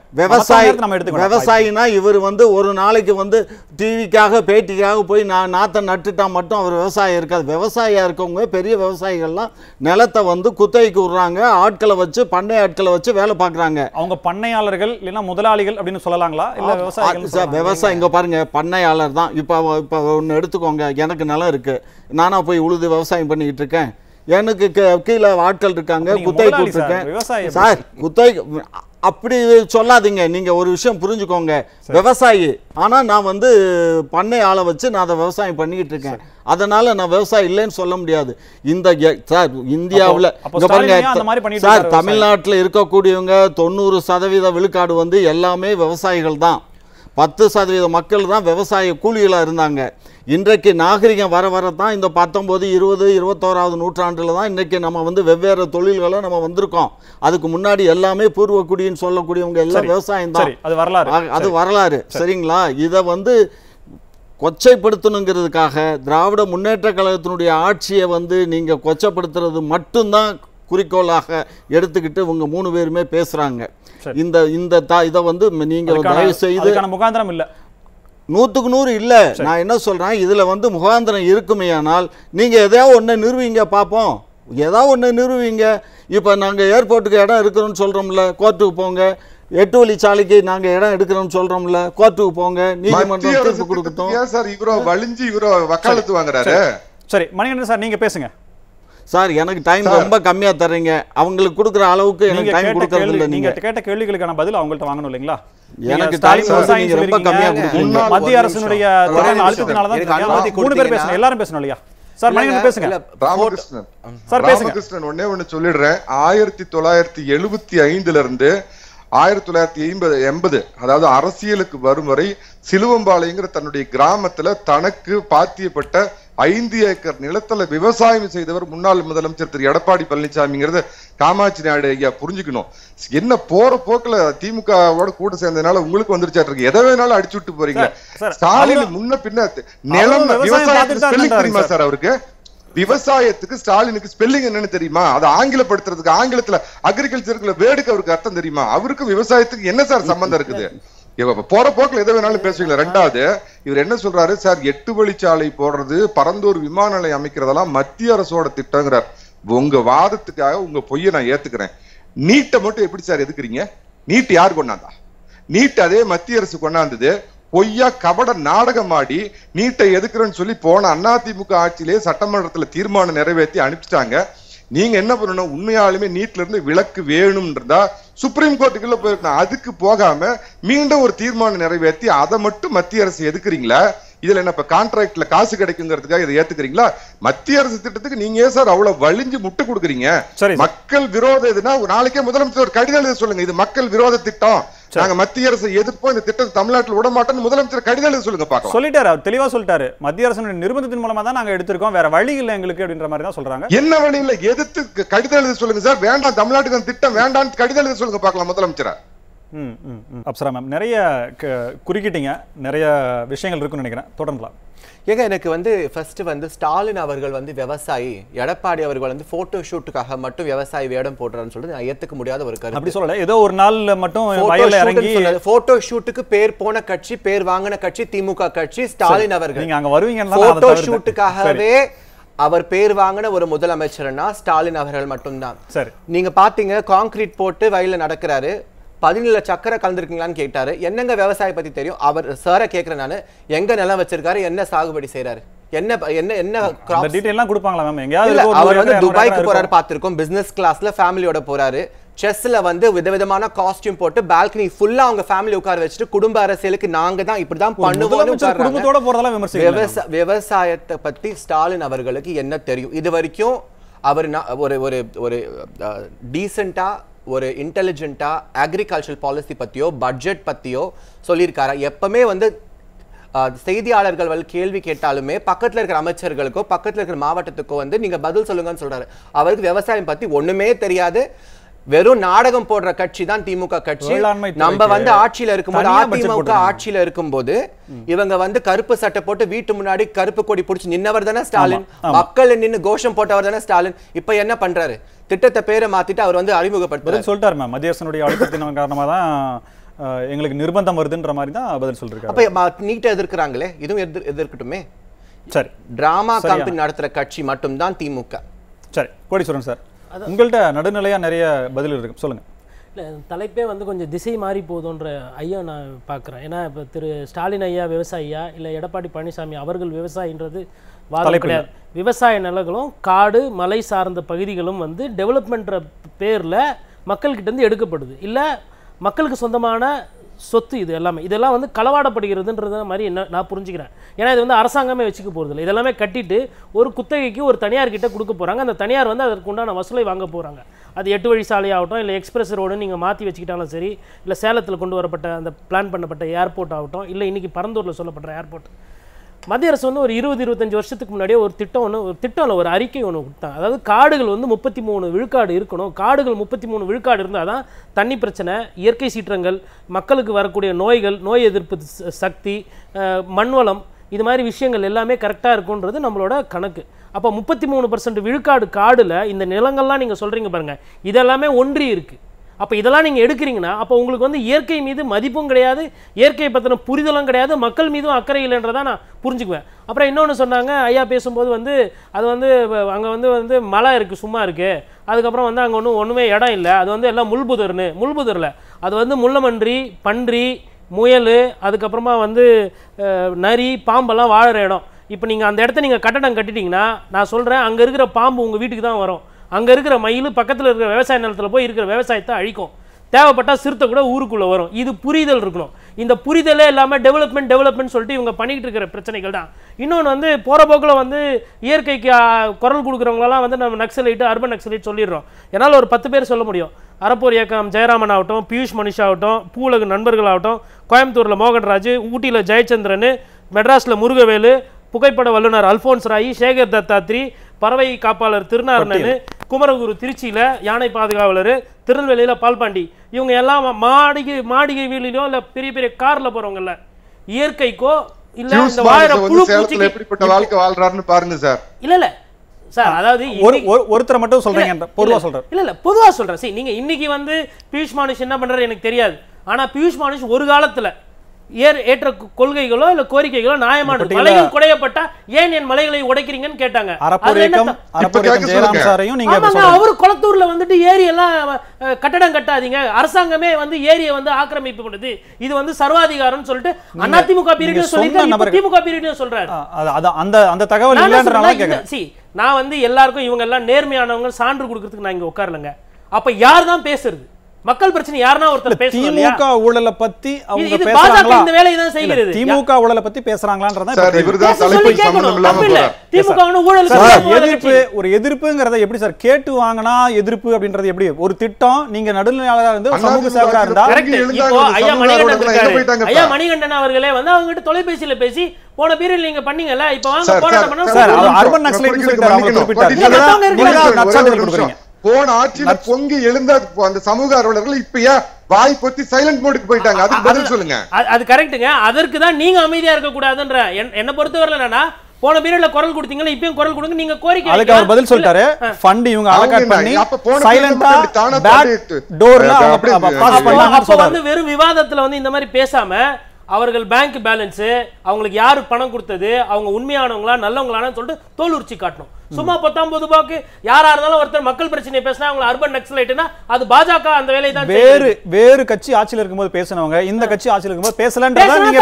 விவசாயினா இவர் வந்து ஒரு நாளைக்கு வந்து டிவிக்காக பேட்டிக்காக போய் நாத்தை நட்டுட்டா மட்டும் அவர் விவசாயம் இருக்காது. விவசாயியா இருக்கவங்க பெரிய விவசாயிகள்லாம் நிலத்தை வந்து குத்தகைக்கு விடுறாங்க. ஆட்களை வச்சு, பண்ணை ஆட்களை வச்சு வேலை பார்க்குறாங்க. அவங்க பண்ணையாளர்கள் இல்லைன்னா முதலாளிகள் அப்படின்னு சொல்லலாங்களா? இல்லை விவசாயிகள்? விவசாயம் இங்கே பாருங்க, பண்ணையாளர் தான். இப்போ ஒன்று எடுத்துக்கோங்க. எனக்கு நிலம் இருக்கு, நானா போய் உழுது விவசாயம் பண்ணிக்கிட்டு இருக்கேன். எனக்கு கீழே ஆட்கள் இருக்காங்க, குத்தகை கொடுத்துருக்கேன் சார். குத்தகை அப்படி சொல்லாதீங்க. நீங்கள் ஒரு விஷயம் புரிஞ்சுக்கோங்க. விவசாயி ஆனால் நான் வந்து பண்ணை ஆளை வச்சு நான் அதை விவசாயம் பண்ணிக்கிட்டு இருக்கேன். அதனால நான் விவசாயம் இல்லைன்னு சொல்ல முடியாது. இந்த சார் இந்தியாவில் சார் தமிழ்நாட்டில் இருக்கக்கூடியவங்க 90% விழுக்காடு வந்து எல்லாமே விவசாயிகள் தான். 10% மக்கள் தான் விவசாய கூலிகளாக இருந்தாங்க. இன்றைக்கு நாகரிகம் வர வரத்தான் இந்த 19, 20, 21ஆவது நூற்றாண்டில் தான் இன்றைக்கி நம்ம வந்து வெவ்வேறு தொழில்களை நம்ம வந்திருக்கோம். அதுக்கு முன்னாடி எல்லாமே பூர்வக்குடின்னு சொல்லக்கூடியவங்க எல்லாம் விவசாயம் தான். அது வரலாறு. சரிங்களா? இதை வந்து கொச்சைப்படுத்தணுங்கிறதுக்காக திராவிட முன்னேற்ற கழகத்தினுடைய ஆட்சியை வந்து நீங்கள் கொச்சைப்படுத்துறது மட்டும்தான் குறிக்கோளாக எடுத்துக்கிட்டு இவங்க 3 பேருமே பேசுகிறாங்க. இதை வந்து நீங்கள் தயவு செய்து முகாந்திரம் இல்லை, 100க்கு 100 இல்லை. நான் என்ன சொல்கிறேன், இதில் வந்து முகாந்திரம் இருக்குமே ஆனால் நீங்கள் எதையாவது ஒன்று நிறுவீங்க பார்ப்போம், ஏதாவது ஒன்று நிறுவீங்க. இப்போ நாங்கள் ஏர்போர்ட்டுக்கு இடம் இருக்கிறோன்னு சொல்கிறோம்ல, கோர்ட்டுக்கு போங்க. 8 வழிச்சாலைக்கு நாங்க இடம் எடுக்கிறோம்னு சொல்றோம்ல, கோர்ட்டுக்கு போங்க, நீதிமன்றம் தீர்ப்பு கொடுக்கட்டும். ஏன் சார் இவரோ வலிஞ்சு இவரோ வக்காலத்து வாங்குறாரு? சரி மணிகண்டன் சார் நீங்க பேசுங்க சார். எனக்கு டைம் ரொம்ப கம்மியா தர்றீங்க, அவங்களுக்கு கொடுக்குற அளவுக்கு எனக்கு டைம் கொடுக்கறது இல்ல. நீங்க கேட்ட கேள்விகளுக்கான பதில் அவங்கள்ட்ட வாங்கணும் இல்லைங்களா? எனக்கு டைம் நீங்க ரொம்ப கம்மியா கொடுக்கீங்க. மத்திய அரசினுடைய அழுத்தத்தினால தான் 3 பேர் பேசணும், எல்லாரும் பேசணும் இல்லையா? சார் மணிகண்டன் பேசுங்க. ராமகிருஷ்ணன் சார் பேசுங்க. ராமகிருஷ்ணன் ஒண்ணு சொல்லிடுறேன். 1975 இருந்து 1980 அதாவது அரசியலுக்கு வரும் வரை சிலுவம்பாளையங்கிற தன்னுடைய கிராமத்துல தனக்கு பாத்தியப்பட்ட 5 ஏக்கர் நிலத்துல விவசாயம் செய்தவர் முன்னாள் முதலமைச்சர் திரு எடப்பாடி பழனிசாமிங்கிறத காமாட்சி நாயுடு ஐயா புரிஞ்சுக்கணும். என்ன போற போக்குல திமுகவோட கூட சேர்ந்ததுனால உங்களுக்கு வந்துருச்சா இருக்கு, எதை வேணாலும் அடிச்சு விட்டு போறீங்க. ஸ்டாலின் முன்ன பின்ன நிலம் விவசாயத்துக்கு ஸ்பெல்லிங் தெரியுமா சார் அவருக்கு? விவசாயத்துக்கு ஸ்டாலினுக்கு ஸ்பெல்லிங் என்னன்னு தெரியுமா? அதை ஆங்கிலப்படுத்துறதுக்கு ஆங்கிலத்துல அக்ரிகல்ச்சருக்குள்ள வேர்டுக்கு அவருக்கு அர்த்தம் தெரியுமா? அவருக்கும் விவசாயத்துக்கு என்ன சார் சம்பந்தம் இருக்குது? போற போக்குல எதை வேணாலும் பேசுவீங்களா? 2வது இவர் என்ன சொல்றாரு சார், 8 வழிச்சாலை போடுறது, பரந்தூர் விமான நிலையம் அமைக்கிறதெல்லாம் மத்திய அரசோட திட்டங்கிறார். உங்க வாதத்துக்காக உங்க பொய்யை நான் ஏத்துக்கிறேன். நீட்டை மட்டும் எப்படி சார் எதுக்குறீங்க? நீட் யார் கொண்டாந்தா? நீட் அதே மத்திய அரசு கொண்டாந்தது. பொய்யா கபட நாடகம் ஆடி நீட்டை எதுக்குறேன்னு சொல்லி போன அதிமுக ஆட்சியிலே சட்டமன்றத்துல தீர்மானம் நிறைவேற்றி அனுப்பிச்சிட்டாங்க. நீங்க என்ன பண்ணணும், உண்மையாலுமே நீட்ல இருந்து விலக்கு வேணும்ன்றதா சுப்ரீம் கோர்ட்டுக்குள்ள போயிருக்கணும். அதுக்கு போகாம மீண்டும் ஒரு தீர்மானம் நிறைவேற்றி அதை மட்டும் மத்திய அரசு எதுக்குறீங்களா? இதுல என்ன இப்ப கான்ட்ராக்ட்ல காசு கிடைக்குங்கிறதுக்காக இதை ஏத்துக்கிறீங்களா? மத்திய அரசு திட்டத்துக்கு நீங்க ஏன் சார் அவ்வளவு வலிஞ்சு முட்டு கொடுக்குறீங்க? மக்கள் விரோத இதுனா நாளைக்கே முதலமைச்சர் ஒரு கடிதம் எழுத சொல்லுங்க, இது மக்கள் விரோத திட்டம், நாங்க மத்திய அரசு எதிர்ப்போம், இந்த திட்டத்தை தமிழ்நாட்டில் விட மாட்டோம்னு முதலமைச்சர் கடிதம் எழுத சொல்லுங்க பார்க்கலாம். சொல்லிட்டாரு, அவர் தெளிவா சொல்லிட்டாரு. மத்திய அரசு நிர்பந்தத்தின் மூலமா தான் நாங்க எடுத்திருக்கோம், வேற வழி இல்ல எங்களுக்கு அப்படின்ற மாதிரி தான் சொல்றாங்க. என்ன வழி இல்ல? எதிர்த்து கடிதம் எழுத சொல்லுங்க சார். வேண்டாம், தமிழ்நாட்டுக்கு அந்த திட்டம் வேண்டாம், கடிதம் எழுத சொல்லுங்க பார்க்கலாம் முதலமைச்சரை. அப்சரா மேம், நிறைய குறுக்கிட்டீங்க, நிறைய விஷயங்கள் இருக்குன்னு நினைக்கிறேன், தொடரலாம். ஏங்க எனக்கு வந்து ஃபர்ஸ்ட் வந்து ஸ்டாலின் அவர்கள் வந்து விவசாயி, எடப்பாடி அவர்கள் வந்து போட்டோ ஷூட்டுக்காக மட்டும் விவசாயி வேடம் போடுறான்னு சொல்றது நான் ஏத்துக்க முடியாத ஒரு கருத்து. அப்படி சொல்லல, ஏதோ ஒரு நாள் மட்டும் வயல்ல இறங்கி போட்டோ ஷூட்டுக்கு பேர் போன கட்சி, பேர் வாங்கின கட்சி திமுக கட்சி. ஸ்டாலின் அவர்கள் நீங்க அங்க வருவீங்கன்னா போட்டோ ஷூட்டுக்காகவே அவர் பேர் வாங்கின ஒரு முதலமைச்சர்னா ஸ்டாலின் அவர்கள் மட்டும்தான். சரி, நீங்க பாத்தீங்க கான்கிரீட் போட்டு வயல்ல நடக்கிறாரு, 17 சக்கரை கலந்துருக்கீங்களான்னு கேட்டாரு. என்னங்க விவசாய பத்தி தெரியும்? அவர் சாரை கேட்கிறேன் நானு, எங்க நிலம் வச்சிருக்காரு, என்ன சாகுபடி செய்யறாரு, என்ன என்ன என்ன கிராப் டீடைல்லாம் கொடுப்பாங்களா மேம்? எங்கயாவது அவர் வந்து துபாய்க்கு போறாரு பாத்திருக்கோம், பிசினஸ் கிளாஸ்ல ஃபேமிலியோட போறாரு. செஸ்ல வந்து விதவிதமான காஸ்டியூம் போட்டு பால்கனி ஃபுல்லா அவங்க ஃபேமிலி உட்கார வச்சுட்டு குடும்ப அரசியலுக்கு நாங்க தான் இப்படிதான் பண்ணுவோம். குடும்பத்தோட போறதெல்லாம் விமர்சிக்கிறீங்க. விவசாயத்தை பத்தி ஸ்டாலின் அவர்களுக்கு என்ன தெரியும்? இது வரைக்கும் அவர் ஒரு ஒரு ஒரு டீசெண்டா ஒரு இன்டெலிஜென்ட்டா அக்ரிகல்ச்சர் பாலிசி பத்தியோ பட்ஜெட் பத்தியோ சொல்லியிருக்காரா? எப்பவுமே வந்து செய்தியாளர்கள் கேள்வி கேட்டாலுமே பக்கத்துல இருக்கிற அமைச்சர்களுக்கோ பக்கத்துல இருக்கிற மாவட்டத்துக்கோ வந்து நீங்க பதில் சொல்லுங்கன்னு சொல்றாரு. அவருக்கு விவசாயம் பத்தி ஒண்ணுமே தெரியாது. வெறும் நாடகம் போடுற கட்சி தான் திமுக கட்சி. நம்ம வந்து ஆட்சியில இருக்கும்போது, அதிமுக ஆட்சியில இருக்கும்போது இவங்க வந்து கருப்பு சட்டை போட்டு வீட்டு முன்னாடி கருப்பு கொடி பிடிச்சி நின்னவர் தானே ஸ்டாலின். மக்கள் நின்று கோஷம் போட்டவர் தானே ஸ்டாலின். இப்ப என்ன பண்றாரு? திட்டத்தை பேரை மாத்திட்டு அவர் வந்து அறிமுகப்படுத்த சொல்லிட்டாரு மேம். மத்திய அரசுடைய அழுத்தத்தின் காரணமா தான் எங்களுக்கு நிர்பந்தம் வருதுன்ற மாதிரி தான் பதில் சொல்றாரு. அப்ப நீட்டை எதிர்க்கிறாங்களே, இதுவும் எதிர்க்கட்டுமே. சரி, டிராமா கம்பெனி நடத்துற கட்சி மட்டும் தான் திமுக. சரி, கோடீஸ்வரன் சார், உங்கள்கிட்ட நடுநிலையா நிறைய பதில் இருக்கு, சொல்லுங்க. இல்லை, தலைப்பே வந்து கொஞ்சம் திசை மாறி போகுதுன்ற ஐயா நான் பார்க்குறேன். ஏன்னா இப்போ திரு ஸ்டாலின் ஐயா விவசாயியா இல்லை எடப்பாடி பழனிசாமி அவர்கள் விவசாயின்றது வாதம் கிடையாது. விவசாய நிலங்களும் காடு மலை சார்ந்த பகுதிகளும் வந்து டெவலப்மெண்ட்ற பேரில் மக்கள்கிட்டேருந்து எடுக்கப்படுது, இல்லை மக்களுக்கு சொந்தமான சொத்து. இது எல்லாமே இதெல்லாம் வந்து களவாடப்படுகிறதுன்றது மாதிரி என்ன நான் புரிஞ்சுக்கிறேன். ஏன்னா இது வந்து அரசாங்கமே வச்சுக்க போகிறதில்ல, இதெல்லாமே கட்டிட்டு ஒரு குத்தகைக்கு ஒரு தனியார்கிட்ட கொடுக்க போகிறாங்க. அந்த தனியார் வந்து அதற்கு உண்டான வசூலை வாங்க போகிறாங்க. அது 8 வழி சாலையாகட்டும், இல்லை எக்ஸ்பிரஸ் ரோடு நீங்கள் மாற்றி வச்சுக்கிட்டாலும் சரி, இல்லை சேலத்தில் கொண்டு வரப்பட்ட அந்த பிளான் பண்ணப்பட்ட ஏர்போர்ட் ஆகட்டும், இல்லை இன்றைக்கி பரந்தூரில் சொல்லப்பட்ட ஏர்போர்ட். மத்திய அரசு வந்து ஒரு 20-25 வருஷத்துக்கு முன்னாடியே ஒரு திட்டம் ஒரு அறிக்கை ஒன்று கொடுத்தாங்க. அதாவது காடுகள் வந்து 33 விழுக்காடு இருக்கணும். காடுகள் 33 விழுக்காடு இருந்தால் தான் தண்ணி பிரச்சனை, இயற்கை சீற்றங்கள், மக்களுக்கு வரக்கூடிய நோய்கள், நோய் எதிர்ப்பு சக்தி, மண்வளம், இது மாதிரி விஷயங்கள் எல்லாமே கரெக்டாக இருக்குன்றது நம்மளோட கணக்கு. அப்போ 33% விழுக்காடு காடுல இந்த நிலங்கள்லாம் நீங்கள் சொல்கிறீங்க பாருங்கள், இதெல்லாமே ஒன்றி இருக்குது. அப்போ இதெல்லாம் நீங்கள் எடுக்கிறீங்கன்னா அப்போ உங்களுக்கு வந்து இயற்கை மீது மதிப்பும் கிடையாது, இயற்கையை பற்றின புரிதலும் கிடையாது, மக்கள் மீதும் அக்கறை இல்லைன்றதான் நான் புரிஞ்சுக்குவேன். அப்புறம் இன்னொன்று சொன்னாங்க ஐயா பேசும்போது வந்து அது வந்து அங்கே வந்து மலை இருக்குது, சும்மா இருக்குது, அதுக்கப்புறம் வந்து அங்கே ஒன்றுமே இடம் இல்லை, அது வந்து எல்லாம் முள்புதரில் அது வந்து முள்ளமன்றி, பன்றி, முயல், அதுக்கப்புறமா வந்து நரி, பாம்பெல்லாம் வாழற இடம். இப்போ நீங்கள் அந்த இடத்த நீங்கள் கட்டடம் கட்டிட்டீங்கன்னா நான் சொல்கிறேன், அங்கே இருக்கிற பாம்பு உங்கள் வீட்டுக்கு தான் வரும், அங்கே இருக்கிற மயில் பக்கத்தில் இருக்கிற விவசாய நிலத்தில் போய் இருக்கிற விவசாயத்தை அழிக்கும், தேவைப்பட்டால் சிறுத்தை கூட ஊருக்குள்ளே வரும். இது புரிதல் இருக்கணும். இந்த புரிதலே இல்லாமல் டெவலப்மெண்ட் சொல்லிட்டு இவங்க பண்ணிக்கிட்டு இருக்கிற பிரச்சனைகள் தான். இன்னொன்று வந்து போகிற போக்கில் வந்து இயற்கைக்கு குரல் கொடுக்குறவங்களெல்லாம் வந்து நம்ம நக்சலைட்டு, அர்பன் நக்சலைட் சொல்லிடுறோம். என்னால் ஒரு 10 பேர் சொல்ல முடியும். அறப்போர் இயக்கம் ஜெயராமன் ஆகட்டும், பியூஷ் மனிஷ் ஆகட்டும், பூவுலகு நண்பர்கள் ஆகட்டும், கோயம்புத்தூரில் மோகன்ராஜ், ஊட்டியில் ஜெயச்சந்திரன், மெட்ராஸில் முருகவேலு, புகைப்பட வல்லுநர் அல்போன்ஸ் ராயி, சேகர் தத்தாத்ரி, பறவை காப்பாளர் திருநாரணன், குமரகுரு திருச்சியில் யானை பாதுகாவலர், திருநெல்வேலியில் பால்பாண்டி, இவங்க எல்லாம் மாடிகை வீலிலோ இல்லை பெரிய பெரிய காரில் போகிறவங்கல்ல, இயற்கைக்கோ இல்லை இந்த வாழ புழு பூச்சிக்கு எப்படிப்பட்ட வாழ்க்கை வாழ்றாருன்னு பாருங்க சார். இல்லை சார், அதாவது ஒருத்தரை மட்டும் சொல்றீங்க, பொதுவா சொல்றேன். இல்ல பொதுவா சொல்றேன். சரி, நீங்க இன்னைக்கு வந்து பியூஷ் மானுஷ் என்ன பண்றாரு எனக்கு தெரியாது. ஆனா பியூஷ் மானுஷ் ஒரு காலத்துல ஏற்ற கொள்கைகளோ இல்ல கோரிக்கைகளோ நியாயமானது. மலைகள் குடையப்பட்டா ஏன் என் மலைகளை உடைக்கிறீங்கன்னு கேட்டாங்க. அவரு குளத்தூர்ல வந்துட்டு ஏரி எல்லாம் கட்டடம் கட்டாதீங்க, அரசாங்கமே வந்து ஏரியை வந்து ஆக்கிரமிப்பு பண்ணுது, இது வந்து சர்வாதிகாரம்னு சொல்லிட்டு அதிமுக பீரியட் சொல்லிருக்காரு, திமுக பீரியட் சொல்றாரு. அந்த தகவல் நான் வந்து எல்லாருக்கும் இவங்க எல்லாம் நேர்மையானவங்க சான்று கொடுக்கறதுக்கு நான் இங்க உட்காரலங்க. அப்ப யார் தான் பேசுறது? மக்கள் பிரச்சனை யாரனா ஒருத்தர் பேசுறாங்க. திமுக ஊழல பத்தி அவங்க பேசுறாங்களா? இந்த வேலையை தான் செய்கிறது. திமுக ஊழல பத்தி பேசுறாங்களான்றத சார் இவர்தான் தலைப்பு சம்பந்தம் இல்லாம போறார். திமுக ஊழலுக்கு எதிர்ப்பு, ஒரு எதிர்ப்புங்கறத எப்படி சார் கேட்டு வாங்குனா எதிர்ப்பு அப்படின்றது எப்படி? ஒரு திட்டம் நீங்க நடுநிலையாளரா இருந்து சமூக சேவகரா இருந்தா இப்போ ஐயா மணிகண்டன் அவர்களே வந்து அவங்க கிட்ட தொலைபேசியில பேசி போன பீரியட் நீங்க பண்ணீங்கல, இப்போ வாங்க போராட்டம் பண்ணா சார் அர்பன் நக்சலைட் சொல்லிட்டாரு, அவங்க குறிப்பிட்டாரு. நீங்க நக்சலைட் கொடுக்குறீங்க. போன ஆட்சியில பொங்கி எழுந்த அந்த சமூக ஆர்வலர்கள் இப்ப வாய் பொத்தி சைலண்ட் மோடுக்கு போயிட்டாங்க. அதுக்கு பதில் சொல்லுங்க. அது கரெக்ட்டுங்க. அதற்கு தான் நீங்க அமைதியா இருக்க கூடாதுன்ற என்ன பொறுத்தவரையில என்னன்னா, போன பீரியட்ல குரல் கொடுத்தீங்கல, இப்பயும் குரல் கொடுங்க, நீங்க கோரிக்கை. அதுக்கு அவர் பதில் சொல்லிட்டாரு, ஃபண்ட் இவங்க அலோகேட் பண்ணி சைலண்டா பேக் டோர்ல பாஸ் பண்ணாங்க. அப்ப வந்து வெறும் விவாதத்துல வந்து இந்த மாதிரி பேசாம அவர்கள் பேங்க் பேலன்ஸ், அவங்களுக்கு யாரு பணம் கொடுத்தது, அவங்க உண்மையானவங்களா நல்லவங்களான்னு சொல்லிட்டு தோல் உரிச்சி காட்டணும். சும்மா 19 ரூபாய்க்கு யாரா இருந்தாலும் ஒருத்தர் மக்கள் பிரச்சனை பேசினா அவங்க அர்பன் நக்சலைட்னா அது பாஜக அந்த வேலையை தான். வேறு கட்சி ஆட்சியில் இருக்கும்போது பேசினவங்க இந்த கட்சி ஆட்சியில் இருக்கும்போது பேசலன்றதா நீங்க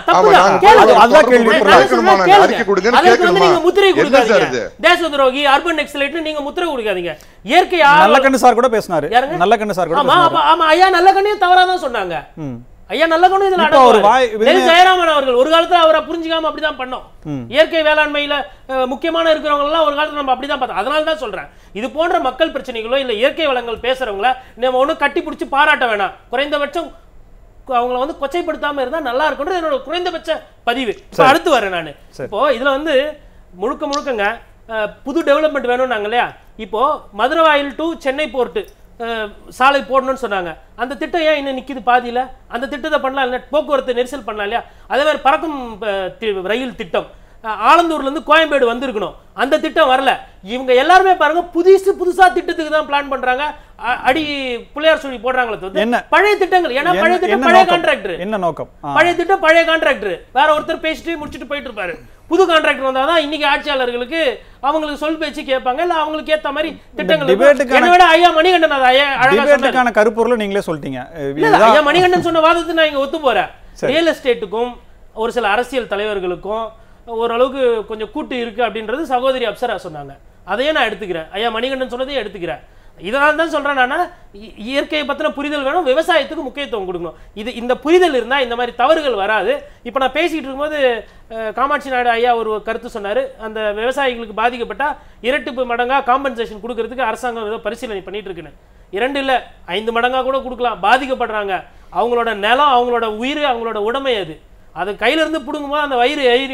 நீங்க முத்திரை கொடுக்காதீங்க. தேச துரோகி, அர்பன் நக்சலைட்னு நீங்க முத்திரை கொடுக்காதீங்க. இயற்கை நல்லகண்ணு சார் கூட பேசினாரு. நல்லகண்ணு சார் கூட ஆமா ஐயா நல்லகண்ணையும் தவறாதான் சொன்னாங்க. ஐயா நல்ல கொண்டு இதுல ஜெயராமன் அவர்கள் ஒரு காலத்துல அவரை புரிஞ்சுக்காம அப்படிதான் பண்ணோம். இயற்கை வேளாண்மையில முக்கியமான இருக்கிறவங்க எல்லாம் ஒரு காலத்துல நம்ம அப்படிதான் பார்த்தோம். அதனால தான் சொல்றேன், இது போன்ற மக்கள் பிரச்சனைகளோ இல்ல இயற்கை வளங்கள் பேசுறவங்கள நம்ம ஒண்ணு கட்டி பிடிச்சி பாராட்ட வேணாம். குறைந்தபட்சம் அவங்கள வந்து கொச்சைப்படுத்தாம இருந்தா நல்லா இருக்கும்ன்றது என்னோட குறைந்தபட்ச பதிவு. அடுத்து வரேன் நான். இப்போ இதுல வந்து முழுக்கங்க புது டெவலப்மெண்ட் வேணும்னாங்க இல்லையா? இப்போ மதுரவாயில் டு சென்னை போர்ட்டு சாலை போடணும்னு சொன்னாங்க. அந்த திட்டம் ஏன் இன்னும் நிக்குது பாதியில? அந்த திட்டத்தை பண்ணலாம் இல்ல, போக்குவரத்து நெரிசல் பண்ணலாம் இல்லையா? அதே மாதிரி பறக்கும் ரயில் திட்டம் ஆலந்தூர்ல இருந்து கோயம்பேடு வந்திருக்கணும், அந்த திட்டம் வரல. இவங்க எல்லாருமே பாருங்க புதுசா திட்டத்துக்கு தான் பிளான் பண்றாங்க. அடி புள்ளையார் சொல்லி போடுறாங்களே பழைய திட்டங்கள். ஏன்னா பழைய திட்டம் பழைய கான்ட்ராக்டர். என்ன நோக்கம்? பழைய திட்டம் பழைய கான்ட்ராக்டர், வேற ஒருத்தர் பேசிட்டு முடிச்சுட்டு போயிட்டு இருப்பாரு. புது கான்ட்ராக்டர் வந்தாதான் இன்னைக்கு ஆட்சியாளர்களுக்கு அவங்களுக்கு சொல் பேச்சு கேட்பாங்க, இல்ல அவங்களுக்கு ஏத்த மாதிரி திட்டங்கள். என்னோட ஐயா மணிகண்டன் டிபேட்டுக்கான கருப்பொருளை நீங்களே சொல்லிட்டீங்க. ஐயா மணிகண்டன் சொன்ன வாதத்தை நான் இங்க ஒத்து போறேன். ரியல் எஸ்டேட்டுக்கும் ஒரு சில அரசியல் தலைவர்களுக்கும் ஓரளவுக்கு கொஞ்சம் கூட்டு இருக்கு அப்படின்றது சகோதரி அப்சரா சொன்னாங்க. அதையே நான் எடுத்துக்கிறேன். ஐயா மணிகண்டன் சொன்னதையும் எடுத்துக்கிறேன். இதனால தான் சொல்றேன், நான் இயற்கையை பத்தின புரிதல் வேணும், விவசாயத்துக்கு முக்கியத்துவம் கொடுக்கணும். இந்த புரிதல் இருந்தா இந்த மாதிரி தவறுகள் வராது. இப்போ நான் பேசிக்கிட்டு இருக்கும்போது காமாட்சி நாயுடு ஐயா ஒரு கருத்து சொன்னாரு, அந்த விவசாயிகளுக்கு பாதிக்கப்பட்டா இரட்டிப்பு மடங்கா காம்பன்சேஷன் கொடுக்கறதுக்கு அரசாங்கம் ஏதோ பரிசீலனை பண்ணிட்டு இருக்குன்னு. 2 இல்ல 5 மடங்கா கூட கொடுக்கலாம். பாதிக்கப்படுறாங்க, அவங்களோட நிலம், அவங்களோட உயிர், அவங்களோட உடைமை, அது கையில இருந்து பிடுங்கும்போது அந்த வயிறு எரியும்.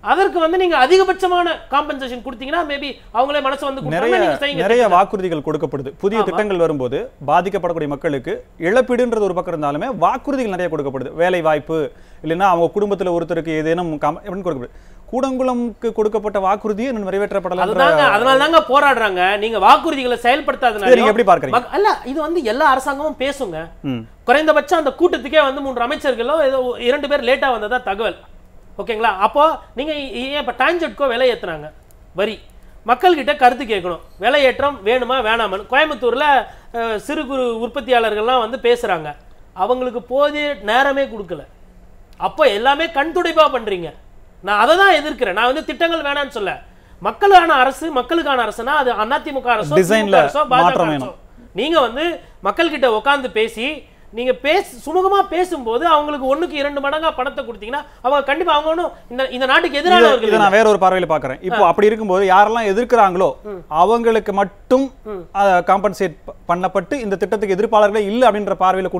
அதற்கு வந்து நீங்க அதிகபட்சமான காம்பன்சேஷன் கொடுத்தீங்கன்னா மேபி அவங்களே மனசு வந்து நிறைய வாக்குறுதிகள் கொடுக்கப்படுது. புதிய திட்டங்கள் வரும்போது பாதிக்கப்படக்கூடிய மக்களுக்கு இழப்பீடுன்றது ஒரு பக்கம் இருந்தாலுமே வாக்குறுதிகள் நிறைய கொடுக்கப்படுது. வேலை வாய்ப்பு இல்லைன்னா அவங்க குடும்பத்தில் ஒருத்தருக்கு ஏதேனும் எப்படின்னு கொடுக்கப்படுது. கூடங்குளம்க்கு கொடுக்கப்பட்ட வாக்குறுதியை இன்னும் நிறைவேற்றப்படல. அதனால தாங்க போராடுறாங்க. நீங்க வாக்குறுதிகளை செயல்படுத்தாதனால நீங்க எப்படி பார்க்கறீங்க? அல்ல, இது வந்து எல்லா அரசாங்கமும் பேசுங்க. குறைந்தபட்சம் அந்த கூட்டத்துக்கே வந்து 3 அமைச்சர்களோ ஏதோ 2 பேர் லேட்டா வந்ததா தகவல். ஓகேங்களா? அப்போ நீங்க இப்ப டான்ஜெட்கோ விலை ஏத்துறாங்க, வரி மக்கள் கிட்ட கருத்து கேட்கணும். விலை ஏற்றம் வேணுமா வேணாமான்னு கோயம்புத்தூர்ல சிறு குறு உற்பத்தியாளர்கள்லாம் வந்து பேசுறாங்க. அவங்களுக்கு போதிய நேரமே கொடுக்கல. அப்போ எல்லாமே கண் துடைப்பா பண்றீங்க. நான் அதை தான் எதிர்க்கிறேன். நான் வந்து திட்டங்கள் வேணான்னு சொல்ல. மக்களுக்கான அரசு, மக்களுக்கான அரசுனா அது அதிமுக அரசோ பாஜக அரசோ. நீங்க வந்து மக்கள் கிட்ட உட்கார்ந்து பேசி நீங்க சுமூகமா பேசும்போது அவங்களுக்கு 1க்கு 2 மடங்கா பணத்தை கொடுத்தீங்கன்னா அவங்க கண்டிப்பா அவங்க ஒன்றும் இந்த நாட்டுக்கு எதிரானவர்கள். இதை நான் வேற ஒரு பார்வையில பாக்குறேன். இப்போ அப்படி இருக்கும்போது யாரெல்லாம் எதிர்க்கிறாங்களோ அவங்களுக்கு மட்டும் காம்பன்சேட் பண்ணப்பட்டு இந்த திட்டத்துக்கு எதிர்ப்பாளர்களே இல்லை அப்படின்ற பார்வையில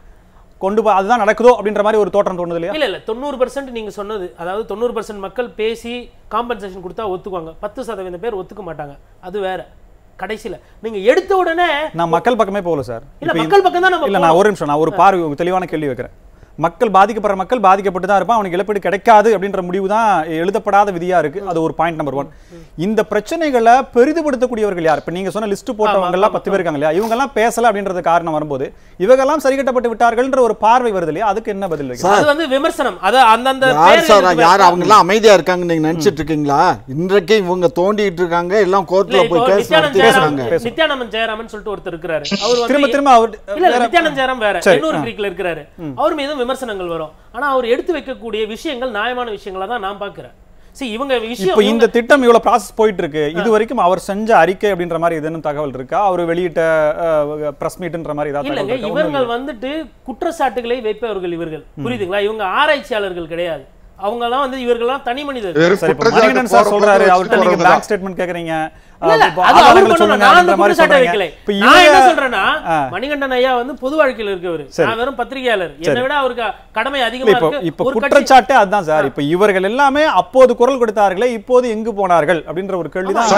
அதுதான் நடக்குதோ அப்படின்ற மாதிரி ஒரு தோற்றம் தோணுது இல்லையா? இல்ல 90% நீங்க சொன்னது, அதாவது 90% மக்கள் பேசி காம்பன்சேஷன் கொடுத்தா ஒத்துக்குவாங்க. 10% பேர் ஒத்துக்க மாட்டாங்க. அது வேற. கடைசியில நீங்க எடுத்த உடனே நான் மக்கள் பக்கமே போகல சார். இல்ல மக்கள் பக்கம் தான் நம்ம இல்ல நான் ஒரு நிமிஷம் நான் ஒரு பார்வை தெளிவான கேள்வி வைக்கிறேன். மக்கள் பாதிக்கப்படுற மக்கள் பாதிக்கப்பட்டு தான் இருப்பான், அவனுக்கு இழப்பீடு கிடைக்காது அப்படின்ற முடிவு தான் எழுதப்படாத விதியா இருக்கு. அது ஒரு பாயிண்ட் நம்பர் 1. இந்த பிரச்சனைகளை பெரிதுபடுத்தக்கூடியவர்கள் யார்? இப்ப நீங்க சொன்ன லிஸ்ட் போட்டவங்க எல்லாம் 10 பேர் இருக்காங்க இல்லையா? இவங்க எல்லாம் பேசல அப்படின்றது காரணம் வரும்போது இவங்க எல்லாம் சரிகட்டப்பட்டு விட்டார்கள்ன்ற ஒரு பார்வை வருது இல்லையா? அதுக்கு என்ன பதில்? அது வந்து விமர்சனம். அது அந்தந்த யார் அவங்க எல்லாம் அமைதியா இருக்காங்க நீங்க நினைச்சிட்டு இருக்கீங்களா? இன்றைக்கு இவங்க தோண்டிட்டு இருக்காங்க, எல்லாம் கோர்ட்ல போய் கேஸ் நடத்தி பேசுறாங்க. நித்யானந்தன் ஜெயராமன் சொல்லிட்டு ஒருத்தர் இருக்காரு. அவர் திரும்ப அவர் இல்ல நித்யானந்தன் ஜெயராம் வேற இன்னொரு கிரீக்ல இருக்காரு. அவர் மீது விமர்சனங்கள் வரும். ஆனா அவர் எடுத்து வைக்கக்கூடிய விஷயங்கள் நியாயமான விஷயங்களா தான் நான் பார்க்கிறேன். இவங்க விஷயம் இப்போ இந்த திட்டம் இவ்வளவு ப்ராசஸ் போயிட்டு இருக்கு. இது வரைக்கும் அவர் செஞ்ச அறிக்கை அப்படின்ற மாதிரி ஏதேனும் தகவல் இருக்கா? அவர் வெளியிட்ட பிரஸ் மீட்ன்ற மாதிரி ஏதாவது இல்லங்க. இவர்கள் வந்துட்டு குற்றச்சாட்டுகளை வைப்பவர்கள் இவர்கள். புரியுதுங்களா? இவங்க ஆராய்ச்சியாளர்கள் கிடையாது. அவங்க எல்லாம் வந்து இவர்கள்லாம் தனி மனிதர்கள். மணிகண்டன் சார் சொல்றாரு, அவர்கிட்ட நீங்க பேக் ஸ்டேட்மென்ட் கேக்குறீங்க. மணிகண்டன் ஐயா வந்து பொது வாழ்க்கையில் இருக்கவர். நான் வெறும் பத்திரிகையாளர். என்னை விட அவருக்கு கடமை அதிகமா இருக்கு. இப்ப குற்றச்சாட்டு அதுதான் சார். இப்ப இவர்கள் எல்லாமே அப்போது குரல் கொடுத்தார்களே, இப்போது எங்கு போனார்கள் அப்படின்ற ஒரு கேள்விதான்.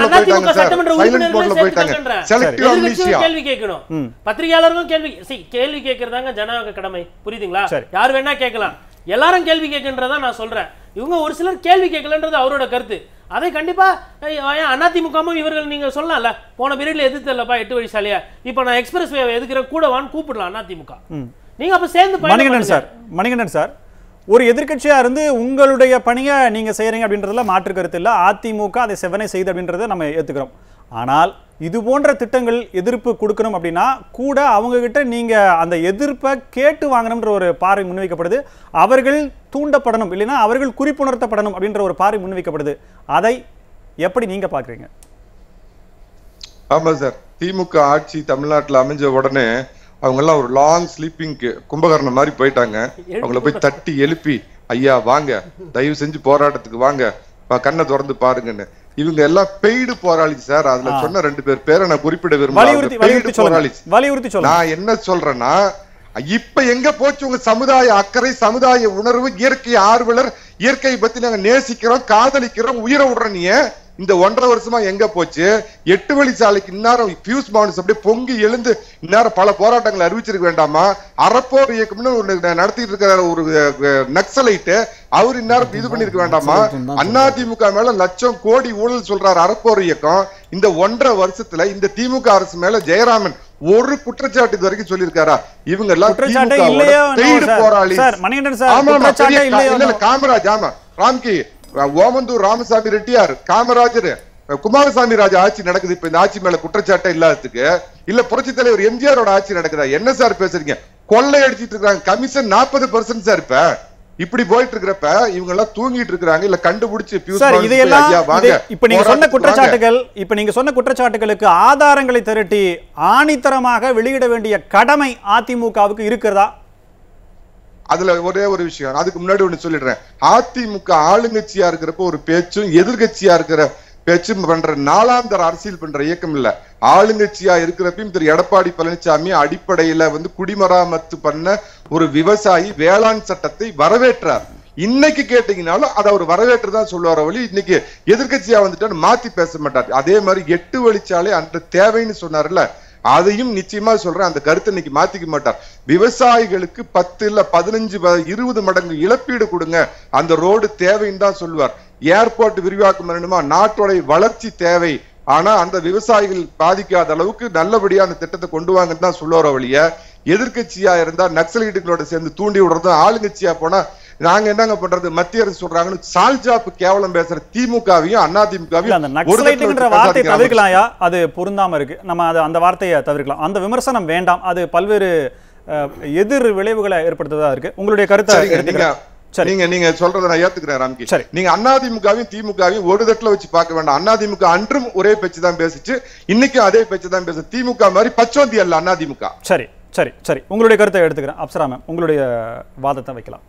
கேள்வி கேட்கணும். பத்திரிகையாளர்களும் கேள்வி கேட்கறதாங்க ஜனநாயக கடமை. புரியுதுங்களா? யார் வேணா கேட்கலாம். எல்லாரும் கேள்வி கேட்கின்றதா நான் சொல்றேன். இவங்க ஒரு சிலர் கேள்வி கேட்கலன்றது அவரோட கருத்து. அதை கண்டிப்பா அதிமுகவும் இவர்கள் நீங்க சொல்லலாம்ல, போன பீரியட்ல எதிர்த்தல்லப்பா 8 வழி சாலையா, இப்ப நான் எக்ஸ்பிரஸ் வே எதுக்குற கூட வான்னு கூப்பிடலாம் அதிமுக. நீங்க அப்ப சேர்ந்து மணிகண்டன் சார் ஒரு எதிர்க்கட்சியா இருந்து உங்களுடைய பணியை நீங்க செய்யறீங்க அப்படின்றதுல மாற்று கருத்து இல்ல. அதிமுக அதை செவனே செய்து அப்படின்றத நம்ம ஏத்துக்கிறோம். ஆனால் இது போன்ற திட்டங்கள் எதிர்ப்பு கொடுக்கணும் அப்படின்னா கூட அவங்க கிட்ட நீங்க அந்த எதிர்ப்பை கேட்டு வாங்கணும்ன்ற ஒரு பார்வை முன்வைக்கப்படுது. அவர்கள் தூண்டப்படணும், இல்லைன்னா அவர்கள் குறிப்புணர்த்தப்படணும் அப்படின்ற ஒரு பார்வை முன்வைக்கப்படுது. அதை எப்படி நீங்க பாக்குறீங்க? ஆமா சார், திமுக ஆட்சி தமிழ்நாட்டில் அமைஞ்ச உடனே அவங்க எல்லாம் ஒரு லாங் ஸ்லீப்பிங்க்கு கும்பகர்ணம் மாதிரி போயிட்டாங்க. அவங்கள போய் தட்டி எழுப்பி, ஐயா வாங்க, தயவு செஞ்சு போராட்டத்துக்கு வாங்க, கண்ணை திறந்து பாருங்கன்னு. இவங்க எல்லாம் பெய்டு போராளி சார். அதுல சொன்ன 2 பேரை நான் குறிப்பிட விரும்புறேன். நான் என்ன சொல்றேன்னா, இப்ப எங்க போச்சு உங்க சமுதாய அக்கறை, சமுதாய உணர்வு, இயற்கை ஆர்வலர், இயற்கையை பத்தி நாங்க நேசிக்கிறோம், காதலிக்கிறோம், உயிரை விடுறோம். இந்த 1.5 வருஷமா எங்க போச்சு? 8 வழி சாலைக்கு இந்நேரம் பியூஸ் பவுன்ஸ் அப்படியே பொங்கி எழுந்து இந்நேரம் பல போராட்டங்களை அறிவிச்சிருக்க வேண்டாமா? அறப்போர் இயக்கம்னு ஒரு நடத்திட்டு இருக்கிற ஒரு நக்சலைட்டு அவர் இந்நேரம் இது பண்ணிருக்க வேண்டாமா? அதிமுக மேல லட்சம் கோடி ஊழல் சொல்றாரு அறப்போர் இயக்கம். இந்த 1.5 வருஷத்துல இந்த திமுக அரசு மேல ஜெயராமன் ஒரு குற்றச்சாட்டு இது வரைக்கும் சொல்லியிருக்காரா? இவங்க எல்லாம் போராளி. காமராஜ், ஆமா ராம்கி, ஓமந்தூர் ராமசாமி ரெட்டியார், காமராஜர், குமாரசாமி ராஜா ஆட்சி நடக்குது. இப்ப இந்த ஆட்சி மேல குற்றச்சாட்டை இல்லாததுக்கு இல்ல புரட்சி தலைவர் எம்ஜிஆரோட ஆட்சி நடக்குதா? என்ன சார் பேசுறீங்க? கொள்ளை அடிச்சிட்டு இருக்காங்க. Commission 40% sir. இப்படி போயிட்டு இருக்கிறப்ப இவங்க எல்லாம் தூங்கிட்டு இருக்காங்க. இல்ல கண்டுபிடிச்சு இப்ப நீங்க சொன்ன குற்றச்சாட்டுகளுக்கு ஆதாரங்களை திரட்டி ஆணித்தரமாக வெளியிட வேண்டிய கடமை அதிமுகவுக்கு இருக்கிறதா? அதுல ஒரே ஒரு விஷயம், அதுக்கு முன்னாடி ஒண்ணு சொல்லிடுறேன். அதிமுக ஆளுங்கட்சியா இருக்கிறப்ப ஒரு பேச்சும் எதிர்கட்சியா இருக்கிற பேச்சும் பண்ற நாளாந்தர அரசியல் பண்ற இயக்கம் இல்ல. ஆளுங்கட்சியா இருக்கிறப்பையும் திரு எடப்பாடி பழனிசாமி அடிப்படையில குடிமராமத்து பண்ண ஒரு விவசாயி வேளாண் சட்டத்தை வரவேற்றார். இன்னைக்கு கேட்டீங்கனாலும் அதை அவர் வரவேற்று தான் சொல்லுவார வழி இன்னைக்கு எதிர்கட்சியா வந்துட்டு மாத்தி பேச மாட்டார். அதே மாதிரி 8 வழிச்சாலை அன்று தேவைன்னு சொன்னார்ல, அதையும் நிச்சயமா சொல்றேன், அந்த கருத்தை இன்னைக்கு மாத்திக்க மாட்டார். விவசாயிகளுக்கு 10 இல்ல 15 20 மடங்கு இழப்பீடு கொடுங்க, அந்த ரோடு தேவைன்னு தான் சொல்லுவார். ஏர்போர்ட் விரிவாக்கம் வேணுமா, நாட்டோட வளர்ச்சி தேவை, ஆனா அந்த விவசாயிகள் பாதிக்காத அளவுக்கு நல்லபடியா அந்த திட்டத்தை கொண்டு வாங்கன்னு தான் சொல்லுவார வழிய, எதிர்கட்சியா இருந்தா நக்சலைட்டுகளோட சேர்ந்து தூண்டி விடுறதும், ஆளுங்கட்சியா போனா நாங்க என்னங்க பண்றது, மத்திய அரசு சொல்றாங்கன்னு சால்ஜாப்பு கேவலம் பேசுற திமுகவையும் அதிமுகவையும் வார்த்தை தவிர்க்கலாம்யா, அது பொருந்தாம இருக்கு. நம்ம அந்த வார்த்தையை தவிர்க்கலாம், அந்த விமர்சனம் வேண்டாம், அது பல்வேறு எதிர் விளைவுகளை ஏற்படுத்துவதா இருக்கு. உங்களுடைய கருத்தை நீங்க சொல்றதை நான் ஏத்துக்கிறேன் ராம்கி. நீங்க அதிமுகவையும் திமுகவையும் ஒரு தட்டுல வச்சு பார்க்க வேண்டாம். அதிமுக அன்றும் ஒரே பேச்சு தான் பேசிச்சு, இன்னைக்கும் அதே பேச்சு தான் பேசு. திமுக மாதிரி பச்சோந்தி அல்ல அதிமுக. சரி சரி சரி, உங்களுடைய கருத்தை எடுத்துக்கிறேன். அப்சரா மேம், உங்களுடைய வாதத்தை வைக்கலாம்.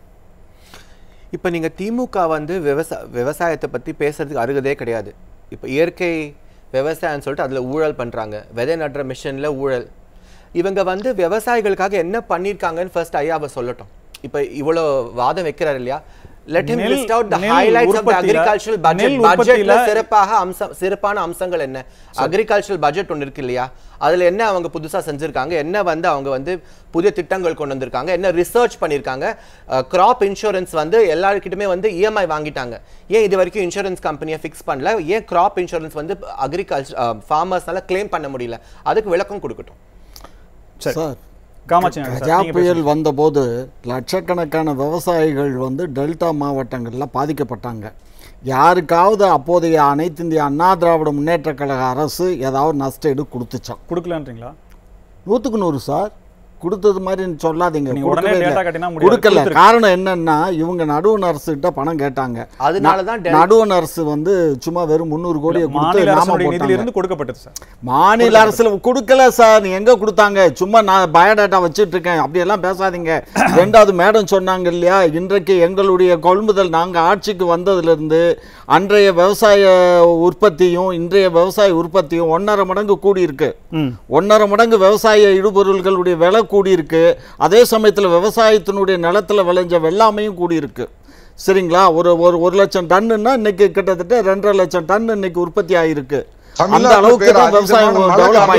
இப்போ நீங்கள் திமுக வந்து விவசாயத்தை பற்றி பேசுறதுக்கு அருகதே கிடையாது. இப்போ இயற்கை விவசாயம்னு சொல்லிட்டு அதில் ஊழல் பண்ணுறாங்க, விதை நடுற மிஷனில் ஊழல். இவங்க வந்து விவசாயிகளுக்காக என்ன பண்ணியிருக்காங்கன்னு ஃபர்ஸ்ட் ஐயாவை சொல்லட்டும். இப்போ இவ்வளோ வாதம் வைக்கிறார் இல்லையா, let him list out the highlights of the agricultural budget. பட்ஜெட்ல சிறப்பான அம்சங்கள் என்ன, அக்ரிகல்ச்சரல் பட்ஜெட் ஒன்று இருக்கு இல்லையா, அதுல என்ன அவங்க புதுசா செஞ்சிருக்காங்க, என்ன வந்து அவங்க வந்து புதிய திட்டங்கள் கொண்டு வந்திருக்காங்க, என்ன ரிசர்ச் பண்ணியிருக்காங்க. கிராப் இன்சூரன்ஸ் வந்து எல்லாருக்கிட்டுமே வந்து இஎம்ஐ வாங்கிட்டாங்க, ஏன் இது வரைக்கும் இன்சூரன்ஸ் கம்பெனியை ஃபிக்ஸ் பண்ணல, ஏன் கிராப் இன்சூரன்ஸ் வந்து ஃபார்மர்ஸ்னால கிளைம் பண்ண முடியல, அதுக்கு விளக்கம் கொடுக்கட்டும். சார், கஜா புயல் வந்தபோது லட்சக்கணக்கான விவசாயிகள் வந்து டெல்டா மாவட்டங்களில் பாதிக்கப்பட்டாங்க. யாருக்காவது அப்போதைய அனைத்து இந்திய அண்ணா திராவிட முன்னேற்ற கழக அரசு ஏதாவது நஷ்டஈடு கொடுத்துச்சான்? கொடுக்கலான்றீங்களா? 100க்கு 100 சார், கொடுத்தது மாதிரி சொல்லாதீங்க. கொடுக்கல. காரணம் என்னன்னா, இவங்க நடுவண் அரசு கிட்ட பணம் கேட்டாங்க. அதனாலதான் நடுவண் அரசு வந்து சும்மா வெறும் 300 கோடியை கொடுக்கப்பட்டது சார். மாநில அரசுல கொடுக்கல சார். எங்க கொடுத்தாங்க? சும்மா நான் பயோடேட்டா வச்சுட்டு இருக்கேன், அப்படியெல்லாம் பேசாதீங்க. ரெண்டாவது மேடம் சொன்னாங்க இல்லையா, இன்றைக்கு எங்களுடைய கொள்முதல் நாங்க ஆட்சிக்கு வந்ததுல இருந்து அன்றைய விவசாய உற்பத்தியும் இன்றைய விவசாய உற்பத்தியும் 1.5 மடங்கு கூடி இருக்கு. 1.5 மடங்கு விவசாய இடுபொருள்களுடைய விலை கூடி இருக்கு. அதே சமயத்தில் விவசாயத்தினுடைய நிலத்தில் விளைஞ்ச வெள்ளாமையும் கூடி இருக்கு. சரிங்களா? ஒரு 1 லட்சம் டன்னுன்னா இன்னைக்கு கிட்டத்தட்ட 2.5 லட்சம் டன் இன்னைக்கு உற்பத்தி ஆயிருக்கு. அந்த அளவுக்கு தான் விவசாயம் டெவலப்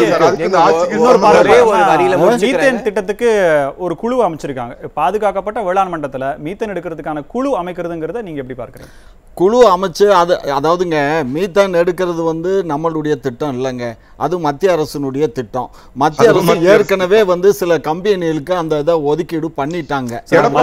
ஆயிருக்கு. மீத்தேன் திட்டத்துக்கு ஒரு குழு அமைச்சிருக்காங்க. பாதுகாக்கப்பட்ட வேளாண் மண்டலத்துல மீத்தேன் எடுக்கிறதுக்கான குழு அமைக்கிறதுங்கிறத நீங்க எப்படி பார்க்கறீங்க? குழு அமைச்சு அதாவதுங்க, மீத்தேன் எடுக்கிறது வந்து நம்மளுடைய திட்டம் இல்லைங்க, அது மத்திய அரசினுடைய திட்டம். மத்திய அரசு ஏற்கனவே வந்து சில கம்பெனிகளுக்கு அந்த இதை ஒதுக்கீடு பண்ணிட்டாங்க.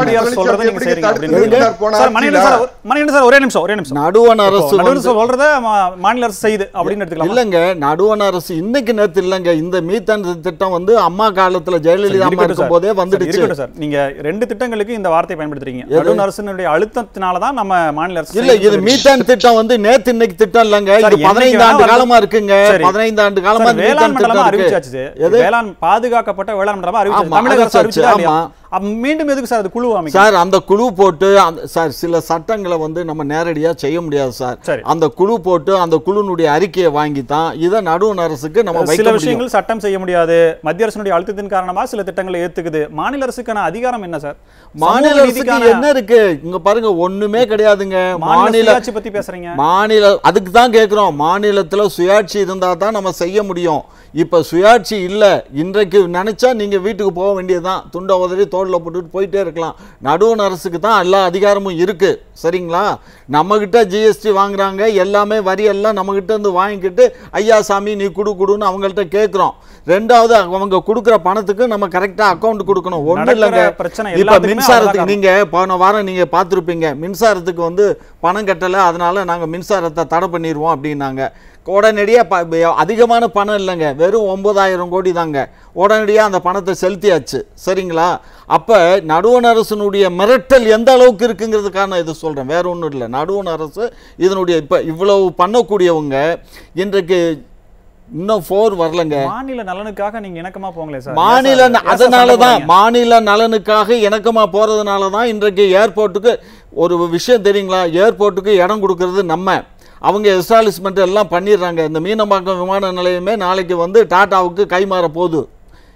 நடுவண் அரசு சொல்றத மாநில அரசு செய்யுது அப்படின்னு எடுத்துக்கலாம். இல்லங்க, நடுவண் அரசு இன்னைக்கு நேத்து இல்லங்க, இந்த மீத்தேன் திட்டம் வந்து அம்மா காலத்துல ஜெயலலிதா இருக்கும் போதே வந்துடுச்சு. சார், நீங்க 2 திட்டங்களுக்கு இந்த வார்த்தை பயன்படுத்துறீங்க. நடுவண் அரசினுடைய அழுத்தத்தினால தான் நம்ம மாநில அரசு இல்ல, இது மீத்தேன் திட்டம் வந்து நேத்து இன்னைக்கு திட்டம் இல்லங்க, இது 15 ஆண்டு காலமா இருக்குங்க. 15 ஆண்டு காலமா வேளாண் மண்டலமா அறிவிச்சாச்சு. வேளாண் பாதுகாக்கப்பட்ட வேளாண் மண்டலமா அறிவிச்சாச்சு. தமிழக அரசு அறிவிச்சா மீண்டும் எதுக்கு சார் அது குழு அமைக்க? சார், அந்த குழு போட்டு சார் சில சட்டங்களை வந்து நம்ம நேரடியா செய்ய முடியாது சார். அந்த குழு போட்டு அந்த குழுனுடைய அறிக்கையை வாங்கி தான் இதை நடுவண் அரசுக்கு நம்ம சில விஷயங்கள் சட்டம் செய்ய முடியாது. மத்திய அரசினுடைய அழுத்தத்தின் காரணமா சில திட்டங்களை ஏத்துக்குது. மாநில அரசுக்கான அதிகாரம் என்ன சார்? மாநில அரசுக்கு என்ன இருக்கு? இங்க பாருங்க, ஒண்ணுமே கிடையாதுங்க. மாநில ஆட்சி பத்தி பேசுறீங்க. மாநில அதுக்கு தான் கேக்குறோம். மாநிலத்துல சுயாட்சி இருந்தா தான் நம்ம செய்ய முடியும். இப்ப சுயாட்சி இல்ல. இன்றைக்கு நினைச்சா நீங்க வீட்டுக்கு போக வேண்டியதுதான், துண்ட உதறி தோல்ல போட்டுட்டு போயிட்டே இருக்கலாம். நடுவண் அரசுக்கு தான் எல்லா அதிகாரமும் இருக்கு. சரிங்களா? நம்ம கிட்ட ஜிஎஸ்டி வாங்குறாங்க, எல்லாமே வரி எல்லாம் நம்ம கிட்ட இருந்து வாங்கிக்கிட்டு ஐயா சாமி நீ குடுன்னு அவங்கள்ட்ட கேட்கிறோம். ரெண்டாவது, அவங்க கொடுக்குற பணத்துக்கு நம்ம கரெக்டா அக்கௌண்ட் கொடுக்கணும். ஒண்ணு இல்லைங்க, இப்ப மின்சாரத்துக்கு நீங்க போன வாரம் நீங்க பார்த்துருப்பீங்க, மின்சாரத்துக்கு வந்து பணம் கட்டல, அதனால நாங்க மின்சாரத்தை தடை பண்ணிடுவோம் அப்படின்னாங்க. உடனடியாக அதிகமான பணம் இல்லைங்க, வெறும் 9,000 கோடி தாங்க. உடனடியாக அந்த பணத்தை செலுத்தியாச்சு. சரிங்களா? அப்போ நடுவண் அரசினுடைய மிரட்டல் எந்த அளவுக்கு இருக்குங்கிறதுக்கான இது சொல்கிறேன், வேற ஒன்றும் இல்லை. நடுவண் அரசு இதனுடைய இப்போ இவ்வளவு பண்ணக்கூடியவங்க இன்றைக்கு இன்னும் 4 வரலங்க. மாநில நலனுக்காக நீங்க இணக்கமா போங்களே சார். அதனாலதான் மாநில நலனுக்காக இணக்கமா போறதுனால தான் இன்றைக்கு ஏர்போர்ட்டுக்கு ஒரு விஷயம் தெரியுங்களா, ஏர்போர்ட்டுக்கு இடம் கொடுக்கறது நம்ம, அவங்க எஸ்டாலிஷ்மெண்ட் எல்லாம் பண்ணிடுறாங்க. இந்த மீனம்பாக்கம் விமான நிலையமே நாளைக்கு வந்து டாட்டாவுக்கு கைமாற போகுது.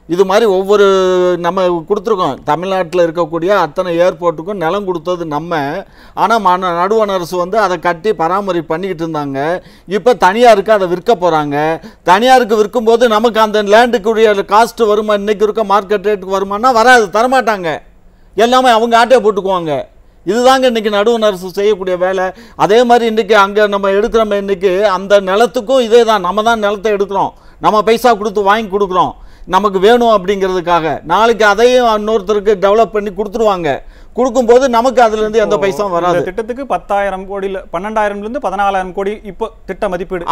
இது மாதிரி ஒவ்வொரு நம்ம கொடுத்துருக்கோம். தமிழ்நாட்டில் இருக்கக்கூடிய அத்தனை ஏர்போர்ட்டுக்கும் நிலம் கொடுத்தது நம்ம. ஆனால் நடுவண் அரசு வந்து அதை கட்டி பராமரிப்பு பண்ணிக்கிட்டு இருந்தாங்க. இப்போ தனியாருக்கு அதை விற்க போகிறாங்க. தனியாருக்கு விற்கும்போது நமக்கு அந்த லேண்டுக்குரிய காஸ்ட்டு வருமா, இன்றைக்கி இருக்க மார்க்கெட் ரேட்டுக்கு வருமானா வராது, தரமாட்டாங்க. எல்லாமே அவங்க ஆட்டையை போட்டுக்குவாங்க. இதுதாங்க இன்றைக்கி நடுவண் அரசு செய்யக்கூடிய வேலை. அதே மாதிரி இன்றைக்கி அங்கே நம்ம எடுக்கிறோம், இன்றைக்கி அந்த நிலத்துக்கும் இதே தான். நம்ம தான் நிலத்தை எடுக்கிறோம், நம்ம பைசா கொடுத்து வாங்கி கொடுக்குறோம், நமக்கு வேணும் அப்படிங்கிறதுக்காக. நாளைக்கு அதையும் இன்னொருத்தருக்கு டெவலப் பண்ணி கொடுத்துருவாங்க. கொடுக்கும்போது நமக்கு அதுலேருந்து எந்த பைசாவும் வராது. திட்டத்துக்கு 10,000 கோடியில் 12,000 14,000 கோடி இப்போ திட்ட மதிப்பீடு.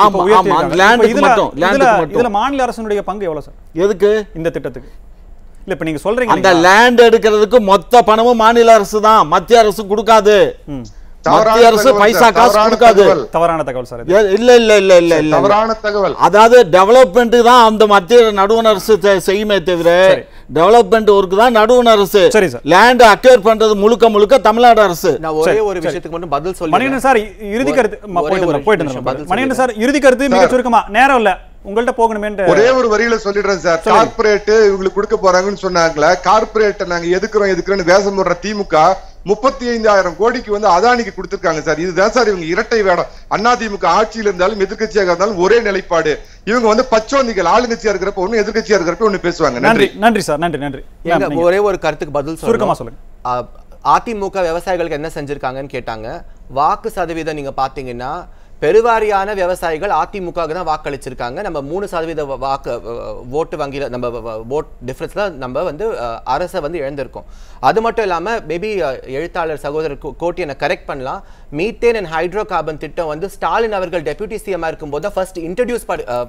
இதுல மாநில அரசினுடைய பங்கு எவ்வளவு சார் எதுக்கு இந்த திட்டத்துக்கு? இல்ல இப்ப நீங்க சொல்றீங்க அந்த லேண்ட் எடுக்கிறதுக்கு மொத்த பணமும் மாநில அரசு தான், மத்திய அரசு கொடுக்காது. மத்திய அரசு பைசா காசு கொடுக்காது. தவறான தகவல் சார். இல்ல இல்ல இல்ல இல்ல இல்ல தவறான தகவல். அதாவது டெவலப்மெண்ட் தான் அந்த மத்திய நடுவண் அரசு செய்யுமே தவிர டெவலப்மெண்ட் ஒர்க் தான் நடுவண் அரசு. லேண்ட் அக்வயர் பண்றது முழுக்க முழுக்க தமிழ்நாடு அரசு. நான் ஒரே ஒரு விஷயத்துக்கு மட்டும் பதில் சொல்றேன். மணிகண்டன் சார் இறுதி கருத்து. மணிகண்டன் சார் இறுதி கருத்து மிக சுருக்கமா, நேரம் இல்ல உங்கள்ட்ட போகணுமே. ஒரே ஒரு வரியில சொல்லிடுறேன் சார். கார்பரேட் இவங்களுக்கு கொடுக்க போறாங்கன்னு சொன்னாங்களே, கார்பரேட் நாங்க எதுக்குறோம் வேஷம் போடுற திமுக 35,000 கோடிக்கு வந்து அதானிக்கு கொடுத்திருக்காங்க சார். இதுதான் சார் இவங்க இரட்டை வேடம். அதிமுக ஆட்சியில் இருந்தாலும் எதிர்கட்சியாக இருந்தாலும் ஒரே நிலைப்பாடு. இவங்க வந்து பச்சோந்திகள், ஆளுங்கட்சியா இருக்கிறப்ப ஒண்ணு, எதிர்கட்சியா இருக்கிறப்ப ஒண்ணு பேசுவாங்க. நன்றி நன்றி சார். நன்றி. ஒரே ஒரு கருத்துக்கு பதில் சுருக்கமா சொல்லுங்க. அதிமுக விவசாயிகளுக்கு என்ன செஞ்சிருக்காங்கன்னு கேட்டாங்க. வாக்கு சதவீதம் நீங்க பாத்தீங்கன்னா பெருவாரியான விவசாயிகள் அதிமுக தான் வாக்களிச்சிருக்காங்க. நம்ம 3% வாக்கு ஓட்டு வங்கியில நம்ம ஓட் டிஃபரன்ஸ்ல நம்ம வந்து அரசை வந்து இழந்திருக்கோம். அது மட்டும் இல்லாம மேபி எழுத்தாளர் சகோதரர் கோட்டி என்ன கரெக்ட் பண்ணலாம். மீத்தேன் அண்ட் ஹைட்ரோ கார்பன் திட்டம் வந்து ஸ்டாலின் அவர்கள் டெபியூட்டி சிஎம் இருக்கும்போது ஃபர்ஸ்ட் இன்ட்ரோடியூஸ்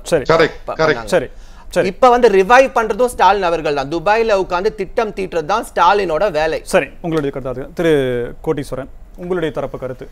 இப்ப வந்து ரிவைவ் பண்றதும் ஸ்டாலின் அவர்கள் தான். துபாயில உட்கார்ந்து திட்டம் தீட்டுறது தான் ஸ்டாலினோட வேலை. சரி, உங்களுடைய கருத்து திரு கோட்டீஸ்வரன், உங்களுடைய தரப்பு கருத்து.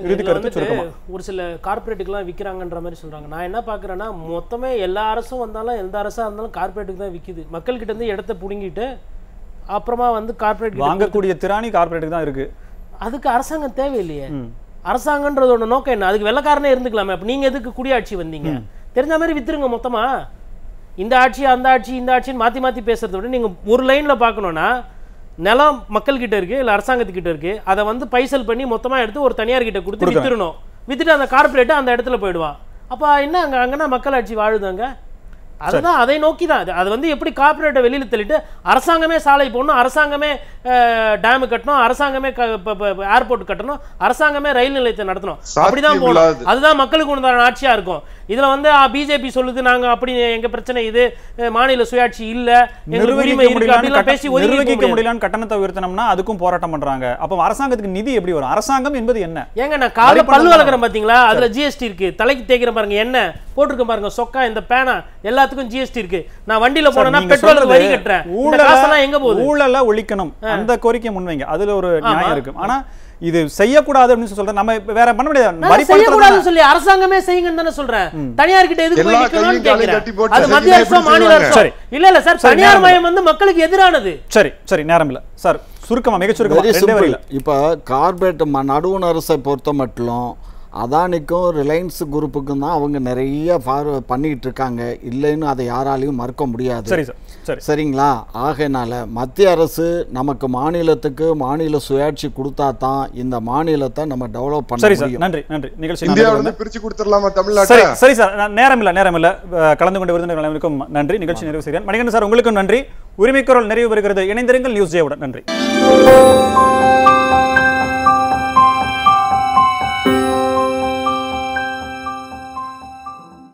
ஒரு சில கார்பரேட்டுக்கெல்லாம் விற்கிறாங்கன்ற மாதிரி சொல்றாங்க. நான் என்ன பாக்குறேன்னா, மொத்தமே எல்லா அரசும் வந்தாலும் எந்த அரசா இருந்தாலும் கார்பரேட்டுக்கு தான் விற்குது. மக்கள் கிட்ட இருந்து இடத்தை புடுங்கிட்டு அப்புறமா வந்து கார்பரேட் வாங்கக்கூடிய திராணி கார்பரேட்டுக்கு தான் இருக்கு. அதுக்கு அரசாங்கம் தேவையில்லையே. அரசாங்கன்றதோட நோக்கம் என்ன? அதுக்கு வெள்ளக்காரனே இருந்துக்கலாமே. அப்ப நீங்க எதுக்கு குடியாட்சி வந்தீங்க? தெரிஞ்ச மாதிரி வித்துருங்க மொத்தமா. இந்த ஆட்சி அந்த ஆட்சி இந்த ஆட்சின்னு மாத்தி மாத்தி பேசுறத விட நீங்க ஒரு லைன்ல பார்க்கணும்னா, நிலம் மக்கள் கிட்ட இருக்கு இல்ல அரசாங்கத்துக்கிட்ட இருக்கு, அதை வந்து பைசல் பண்ணி மொத்தமா எடுத்து ஒரு தனியார் கிட்ட கொடுத்து வித்துறணும். வித்துட்டு அந்த கார்பரேட் அந்த இடத்துல போயிடுவான். அப்ப என்ன அங்கன்னா மக்கள் ஆட்சி வாழுதாங்க? அதுதான், அதை நோக்கி தான். அது வந்து எப்படி கார்பரேட்டை வெளியில தள்ளிட்டு அரசாங்கமே சாலை போடணும், அரசாங்கமே டேம் கட்டணும், அரசாங்கமே ஏர்போர்ட் கட்டணும், அரசாங்கமே ரயில் நிலையத்தை நடத்தணும், அப்படிதான் போகணும். அதுதான் மக்களுக்கு உண்டான ஆட்சியா இருக்கும். இதுல வந்து பிஜேபி சொல்லுது நாங்க அப்படி எங்க பிரச்சனை இது, மாநில சுயாட்சி இல்ல, உரிமை இருக்கு அப்படிலாம் பேசி நிர்வகிக்க முடியலன்னு கட்டணத்தை உயர்த்தணும்னா அதுக்கும் போராட்டம் பண்றாங்க. அப்ப அரசாங்கத்துக்கு நிதி எப்படி வரும்? அரசாங்கம் என்பது என்ன? ஏங்க நான் காலைல பல்லு வளர்க்குறேன் பாத்தீங்களா, அதுல ஜிஎஸ்டி இருக்கு. தலைக்கு தேய்க்கிற பாருங்க, என்ன போட்டுருக்க பாருங்க, சொக்கா இந்த பேனா எல்லாத்துக்கும் ஜிஎஸ்டி இருக்கு. நான் வண்டியில போனா பெட்ரோலுக்கு வரி கட்டுறேன். ஊழலாம் எங்க போகுது? ஊழல ஒழிக்கணும் அந்த கோரிக்கை முன்வைங்க, அதுல ஒரு நியாயம் இருக்கு. ஆனா இது செய்யக்கூடாது அப்படின்னு சொல்றேன். நம்ம வேற பண்ண முடியாது. வரி செய்யக்கூடாதுன்னு சொல்லி அரசாங்கமே செய்யுங்கன்னு தானே சொல்றேன். தனியார் கிட்ட எதுக்கு போய் நிக்கணும்னு கேக்குறேன். அது மத்திய அரசு மாநில அரசு இல்ல சார். தனியார் மயம் வந்து மக்களுக்கு எதிரானது. சரி நேரம் இல்ல சார். சுருக்கமா மிக சுருக்கமா. இப்ப கார்பரேட் நடுவண் அரசை பொறுத்த மட்டும் அதானிக்கும் ரிலையன்ஸ் குரூப்புக்கும் தான் அவங்க நிறைய பண்ணிட்டு இருக்காங்க. இல்லைன்னு அதை யாராலையும் மறுக்க முடியாது. சரிங்களா? ஆகையினால மத்திய அரசு நமக்கு மாநிலத்துக்கு மாநில சுயாட்சி கொடுத்தா தான் இந்த மாநிலத்தை நம்ம டெவலப் பண்ண முடியும். நன்றி நன்றி. நிகழ்ச்சி இந்தியாவிலிருந்து பிரிச்சு கொடுத்துடலாமா தமிழ்நாட்டை? சரி சார், நேரம் இல்ல. கலந்து கொண்ட விருந்தினர்கள் அனைவருக்கும் நன்றி. நிகழ்ச்சி நிறைவு செய்கிறேன். மணிகண்டன் சார் உங்களுக்கும் நன்றி. உரிமை குரல் நிறைவு பெறுகிறது. இணைந்திருங்கள் NewsJ உடன். நன்றி.